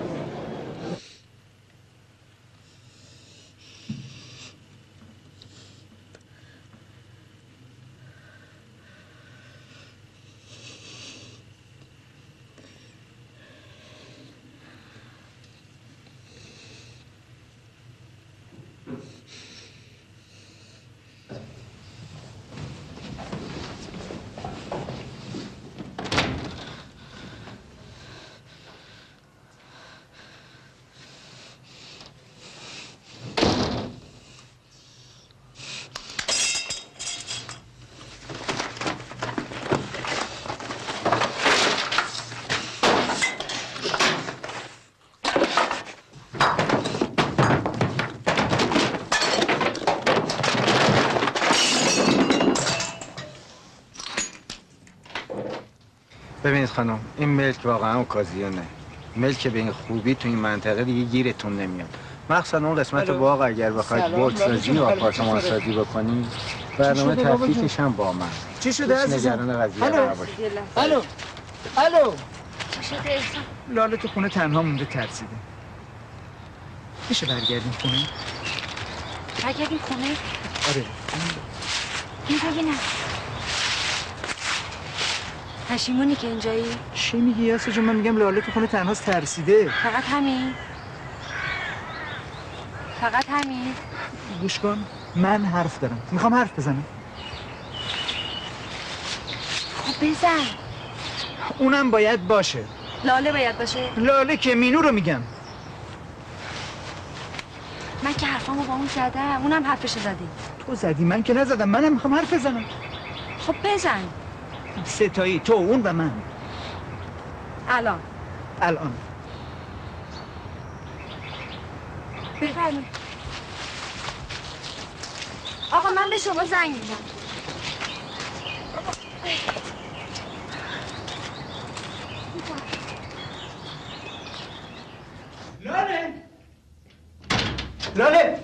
ببینید خانم، این ملک واقعا اوکازیونه. ملک به این خوبی تو این منطقه دیگه گیرتون نمیاد. مخصوصا اون قسمت باغ اگر بخواید بولسازی و آپارتمان سازی بکنید، برنامه تفکیکش هم با من. چی شده عزیزم؟ نگران قضیه نباشید. الو لاله تو خونه تنها مونده ترسیده. میشه برگردیم خونه؟ برگردیم خونه؟ آره. این نه. پشیمونی که اینجایی؟ چی میگی یاسه جون؟ من میگم لاله تو خونه تنهاست ترسیده. فقط همین؟ گوش کن، من حرف دارم، میخوام حرف بزنم. خب بزن. اونم باید باشه. لاله باید باشه؟ لاله که مینو رو میگم. من که حرفامو با اون زدم، اونم حرفشو زدی. تو زدی، من که نزدم، منم میخوام حرف بزنم. خب بزن. ستایی، تو، اون و من. الان بفرمایید. آقا من به شما زنگ میزنم. لاله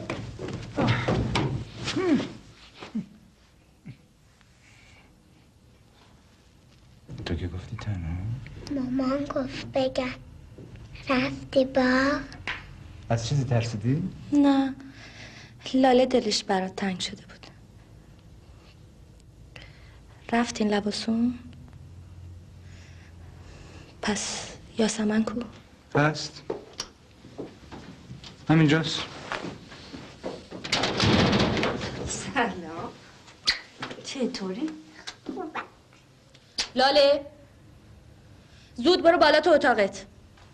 تو که گفتی تنها؟ مامان گفت بگم رفتی باغ؟ از چیزی ترسیدی؟ نه، لاله دلش برات تنگ شده بود. رفتین لباسون؟ پس یاسمن کو؟ هست همینجاست. چطوری؟ لاله زود برو بالا تو اتاقت.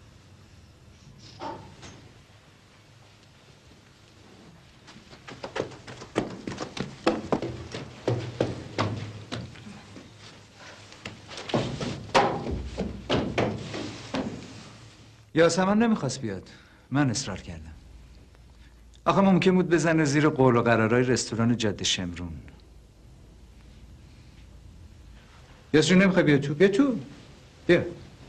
یاسمن نمیخواست بیاد. من اصرار کردم. آخه ممکن بود بزنه زیر قول و قرارهای رستوران جاده شمرون. یاسمن نمیخوای بیا تو؟ بیا تو. بیا.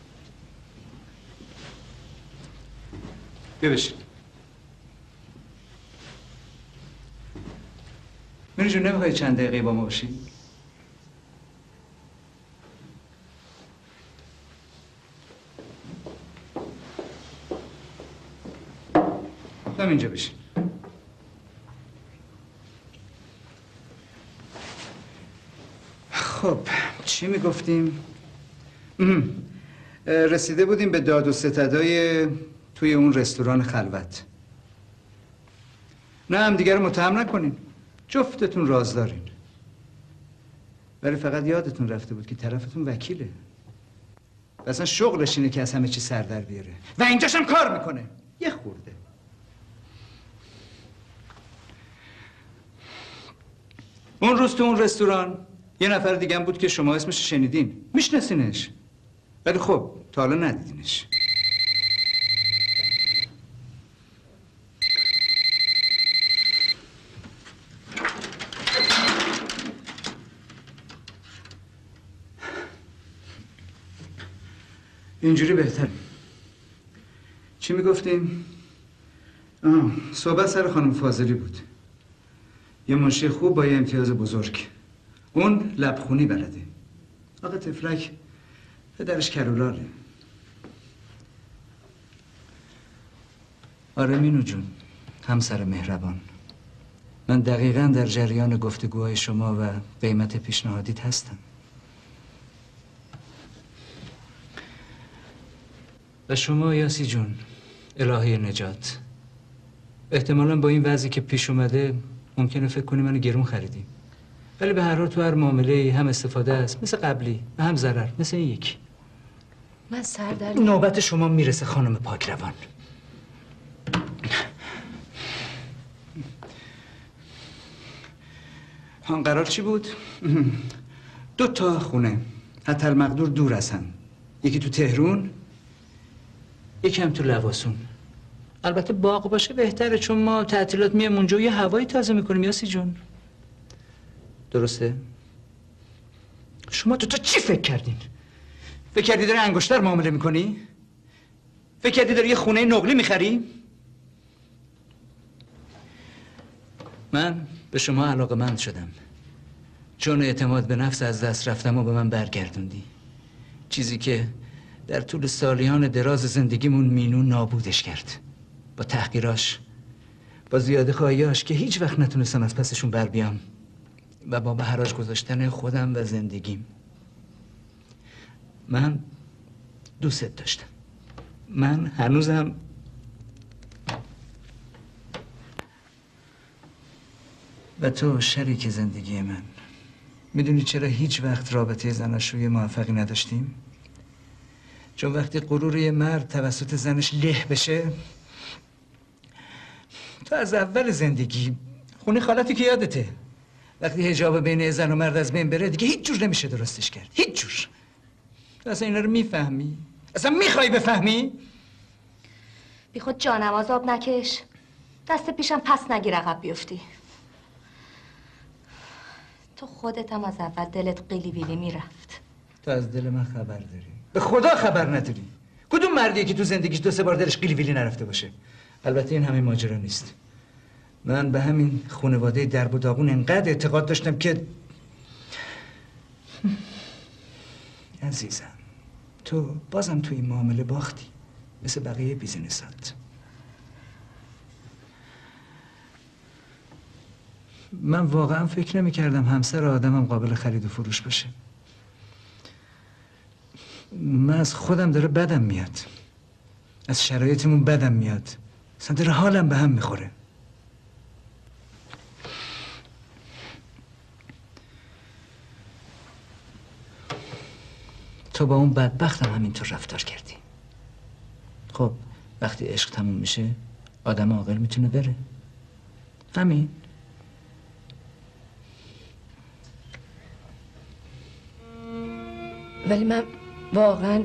بیا بشین. میری جون نمیخوای چند دقیقه با ما باشی؟ هم اینجا بشین. خب چی میگفتیم؟ رسیده بودیم به داد و ستدای توی اون رستوران خلوت. نه هم دیگر رو متهم نکنین. جفتتون رازدارین. ولی فقط یادتون رفته بود که طرفتون وکیله. و اصلا شغلش اینه که از همه چی سر در بیاره. و اینجاش هم کار میکنه. یه خورده. اون روز تو اون رستوران یه نفر دیگه هم بود که شما اسمش شنیدین. میشناسینش. ولی خب تا حالا ندیدینش. اینجوری بهتر. چی میگفتیم؟ صحبت سر خانم فاضلی بود. یه منشی خوب با یه امتیاز بزرگ. اون لبخونی بلده. آقا تفلک پدرش کرولاله. آره مینو جون، همسر مهربان، من دقیقاً در جریان گفتگوهای شما و قیمت پیشنهادیت هستم. و شما یاسی جون، الهه نجات، احتمالاً با این وضعی که پیش اومده ممکنه فکر کنی منو گرون خریدی. ولی به هر حال تو هر معامله هم استفاده است مثل قبلی و هم ضرر مثل این یکی. من سر در نوبت شما میرسه خانم پاکروان. آن قرار چی بود؟ 2 خونه حتی المقدور دور از هم. یکی تو تهرون، یکی هم تو لواسون. البته باغ باشه بهتره چون ما تعطیلات میام اونجا و یه هوایی تازه میکنیم یاسی جون. درسته؟ شما دوتا چی فکر کردین؟ فکر کردی داری انگشتر معامله میکنی؟ فکر کردی داری یه خونه نقلی میخری؟ من به شما علاقه‌مند شدم چون اعتماد به نفس از دست رفتم و به من برگردوندی. چیزی که در طول سالیان دراز زندگیمون مینو نابودش کرد. با تحقیراش، با زیاده خواهیاش که هیچ وقت نتونستم از پسشون بر بیام و با به حراج گذاشتن خودم و زندگیم. من دوست داشتم. من هنوزم و تو شریک زندگی من. میدونی چرا هیچ وقت رابطه زناشویی موفقی نداشتیم؟ چون وقتی غرور یه مرد توسط زنش له بشه، تو از اول زندگی خونه خالتی که یادته، وقتی حجاب بین زن و مرد از بین بره دیگه هیچ جور نمیشه درستش کرد. هیچ جور. تو اصلا اینا رو میفهمی؟ اصلا میخوای بفهمی؟ بی خود جانماز آب نکش. دست پیشم پس نگیر عقب بیفتی. تو خودت هم از اول دلت قیلی بیلی میرفت. تو از دل من خبر داری؟ به خدا خبر نداری. کدوم مردیه که تو زندگیش 2-3 بار دلش قیلی بیلی نرفته باشه؟ البته این همه ماجرا نیست. من به همین خانواده درب و داغون انقدر اعتقاد داشتم که عزیزم تو بازم تو این معامله باختی مثل بقیه بیزینسات. من واقعا فکر نمی کردم همسر آدمم قابل خرید و فروش باشه. من از خودم داره بدم میاد، از شرایطمون بدم میاد، اصلا داره حالم به هم میخوره. تو با اون بدبختم همینطور رفتار کردی. خب وقتی عشق تموم میشه آدم عاقل میتونه بره. همین. ولی من واقعا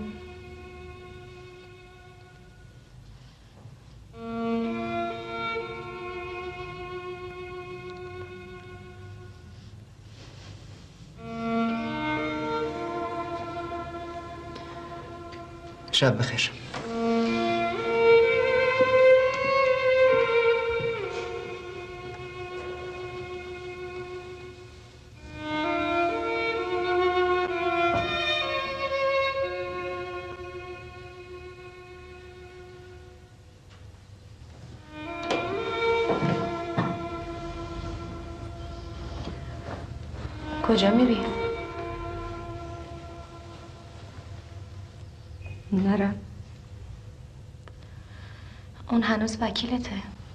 شب بخیر. کجا میری؟ نرم. اون هنوز وکیلته.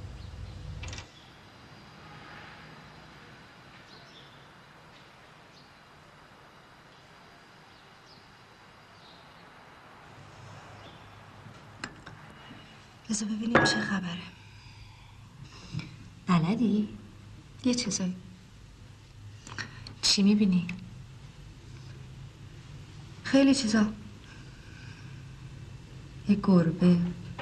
بذار ببینیم چه خبره. بلدی؟ یه چیزایی. چی میبینی؟ خیلی چیزا. یه گربه.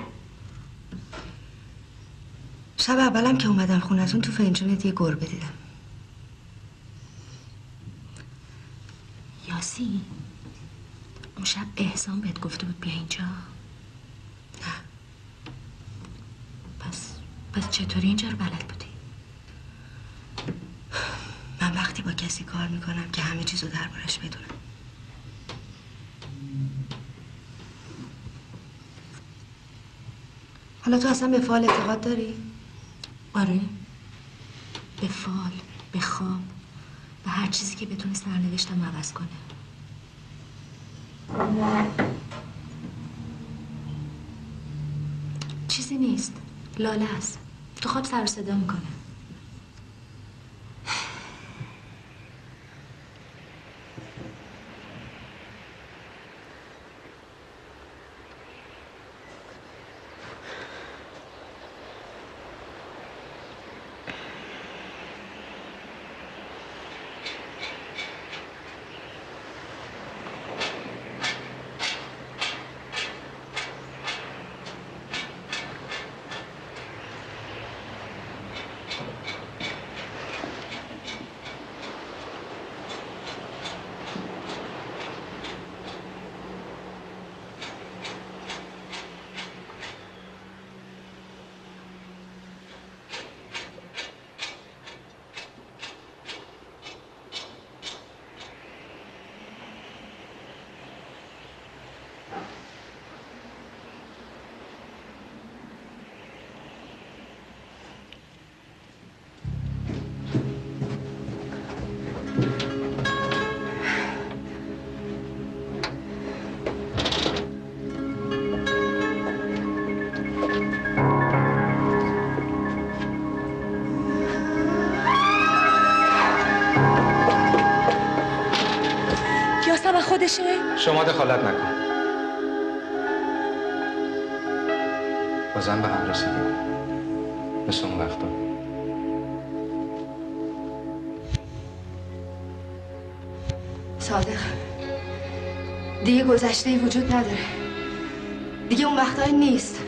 شب اولم که اومدم خونتون تو فنجونت یه گربه دیدم. یاسی اون شب احسان بهت گفته بود بیا اینجا؟ نه. پس چطوری اینجا رو بلد بودی؟ من وقتی با کسی کار میکنم که همه چیزو دربارش بدونم. حالا تو اصلا به فال اعتقاد داری؟ آره. به فال، به خواب، به هر چیزی که بتونه سرنوشتم عوض کنه. چیزی نیست. لاله است. تو خواب سر و صدا میکنه. خودشه؟ شما دخالت نکن. بازم به هم رسیدیم مثل اون وقتا. صادق دیگه گذشته‌ای وجود نداره. دیگه اون وقتایی نیست.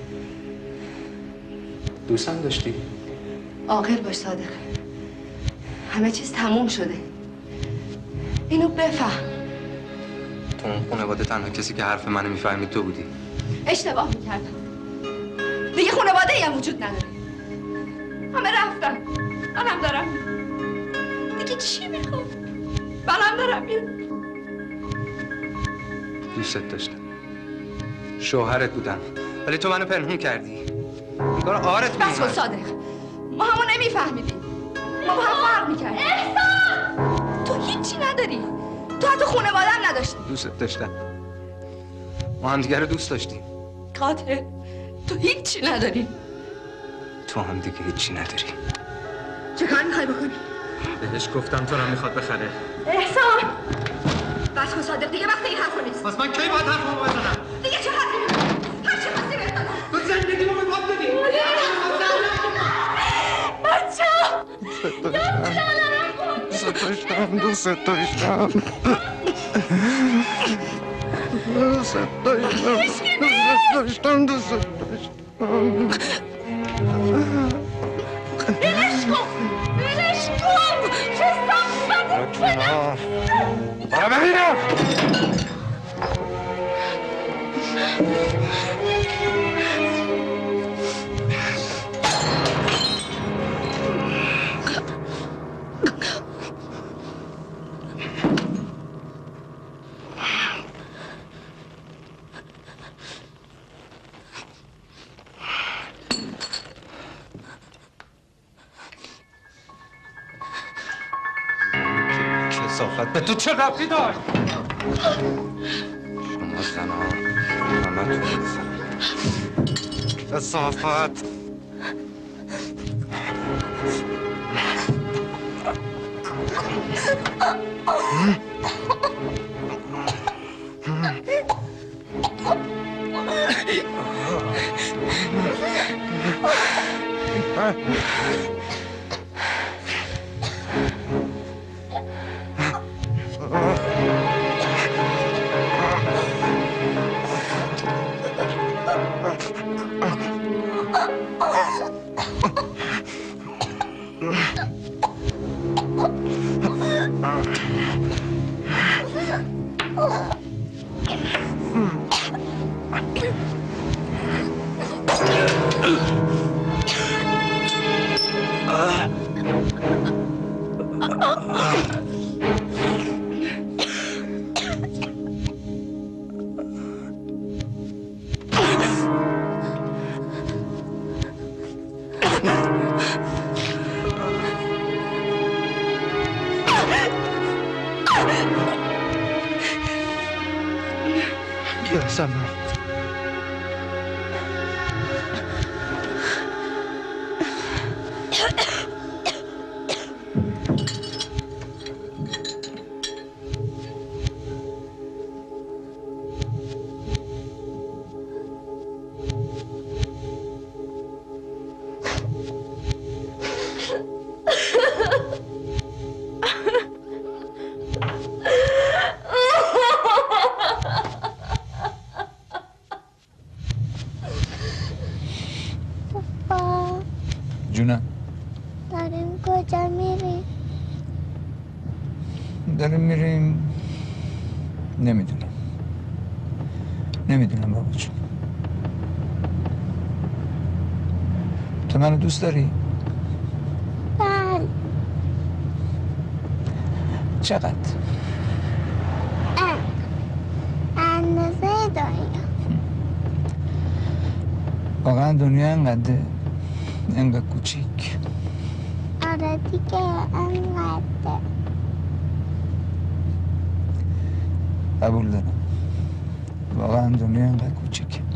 دوستم داشتی؟ عاقل باش صادق. همه چیز تموم شده. اینو بفهم. تو اون خانواده تنها کسی که حرف منو میفهمید تو بودی. اشتباه میکردم. دیگه خانواده هم وجود نداره. همه رفتن. منم دارم. دیگه چی میخوام؟ منم دارم میرم. دوستت داشتم. شوهرت بودم. ولی تو منو پنهون کردی. این کار آرت میومد. بس کن صادق. ما همو نمیفهمیدیم. ما با هم فرق میکردیم. احسان! تو هیچی نداری. تو حتی خانواده هم نداشتی. دوستت داشتم. ما هم دیگه رو دوست داشتیم. قاتل تو هیچی نداری. تو هم دیگه هیچی نداری. چه کار میخوای بکنی؟ بهش گفتم تو رو میخواد بخره. احسان! بس کن صادق، دیگه وقت این حرفا نیست. پس من کی باید حرفمو بزنم؟ دیگه چه حرفی می‌زنی؟ هر چی خواستی بهت دادم. تو زندگیمو به باد دادی. بچه‌ها دوست داشتم ولش کن کسافت کنم. برو ببینم. به تو چه ربطی داشت؟ شما زنها همه تو کثافت. Yasama. جونم داریم کجا میریم؟ داریم میریم نمیدونم بابا جون. تو منو دوست داری؟ بله. چقدر؟ اندازه دنیا. واقعا دنیا انقدر کوچیک. آره دیگه انقدر. قبول دارم، واقعا دنیا انقدر کوچیکه.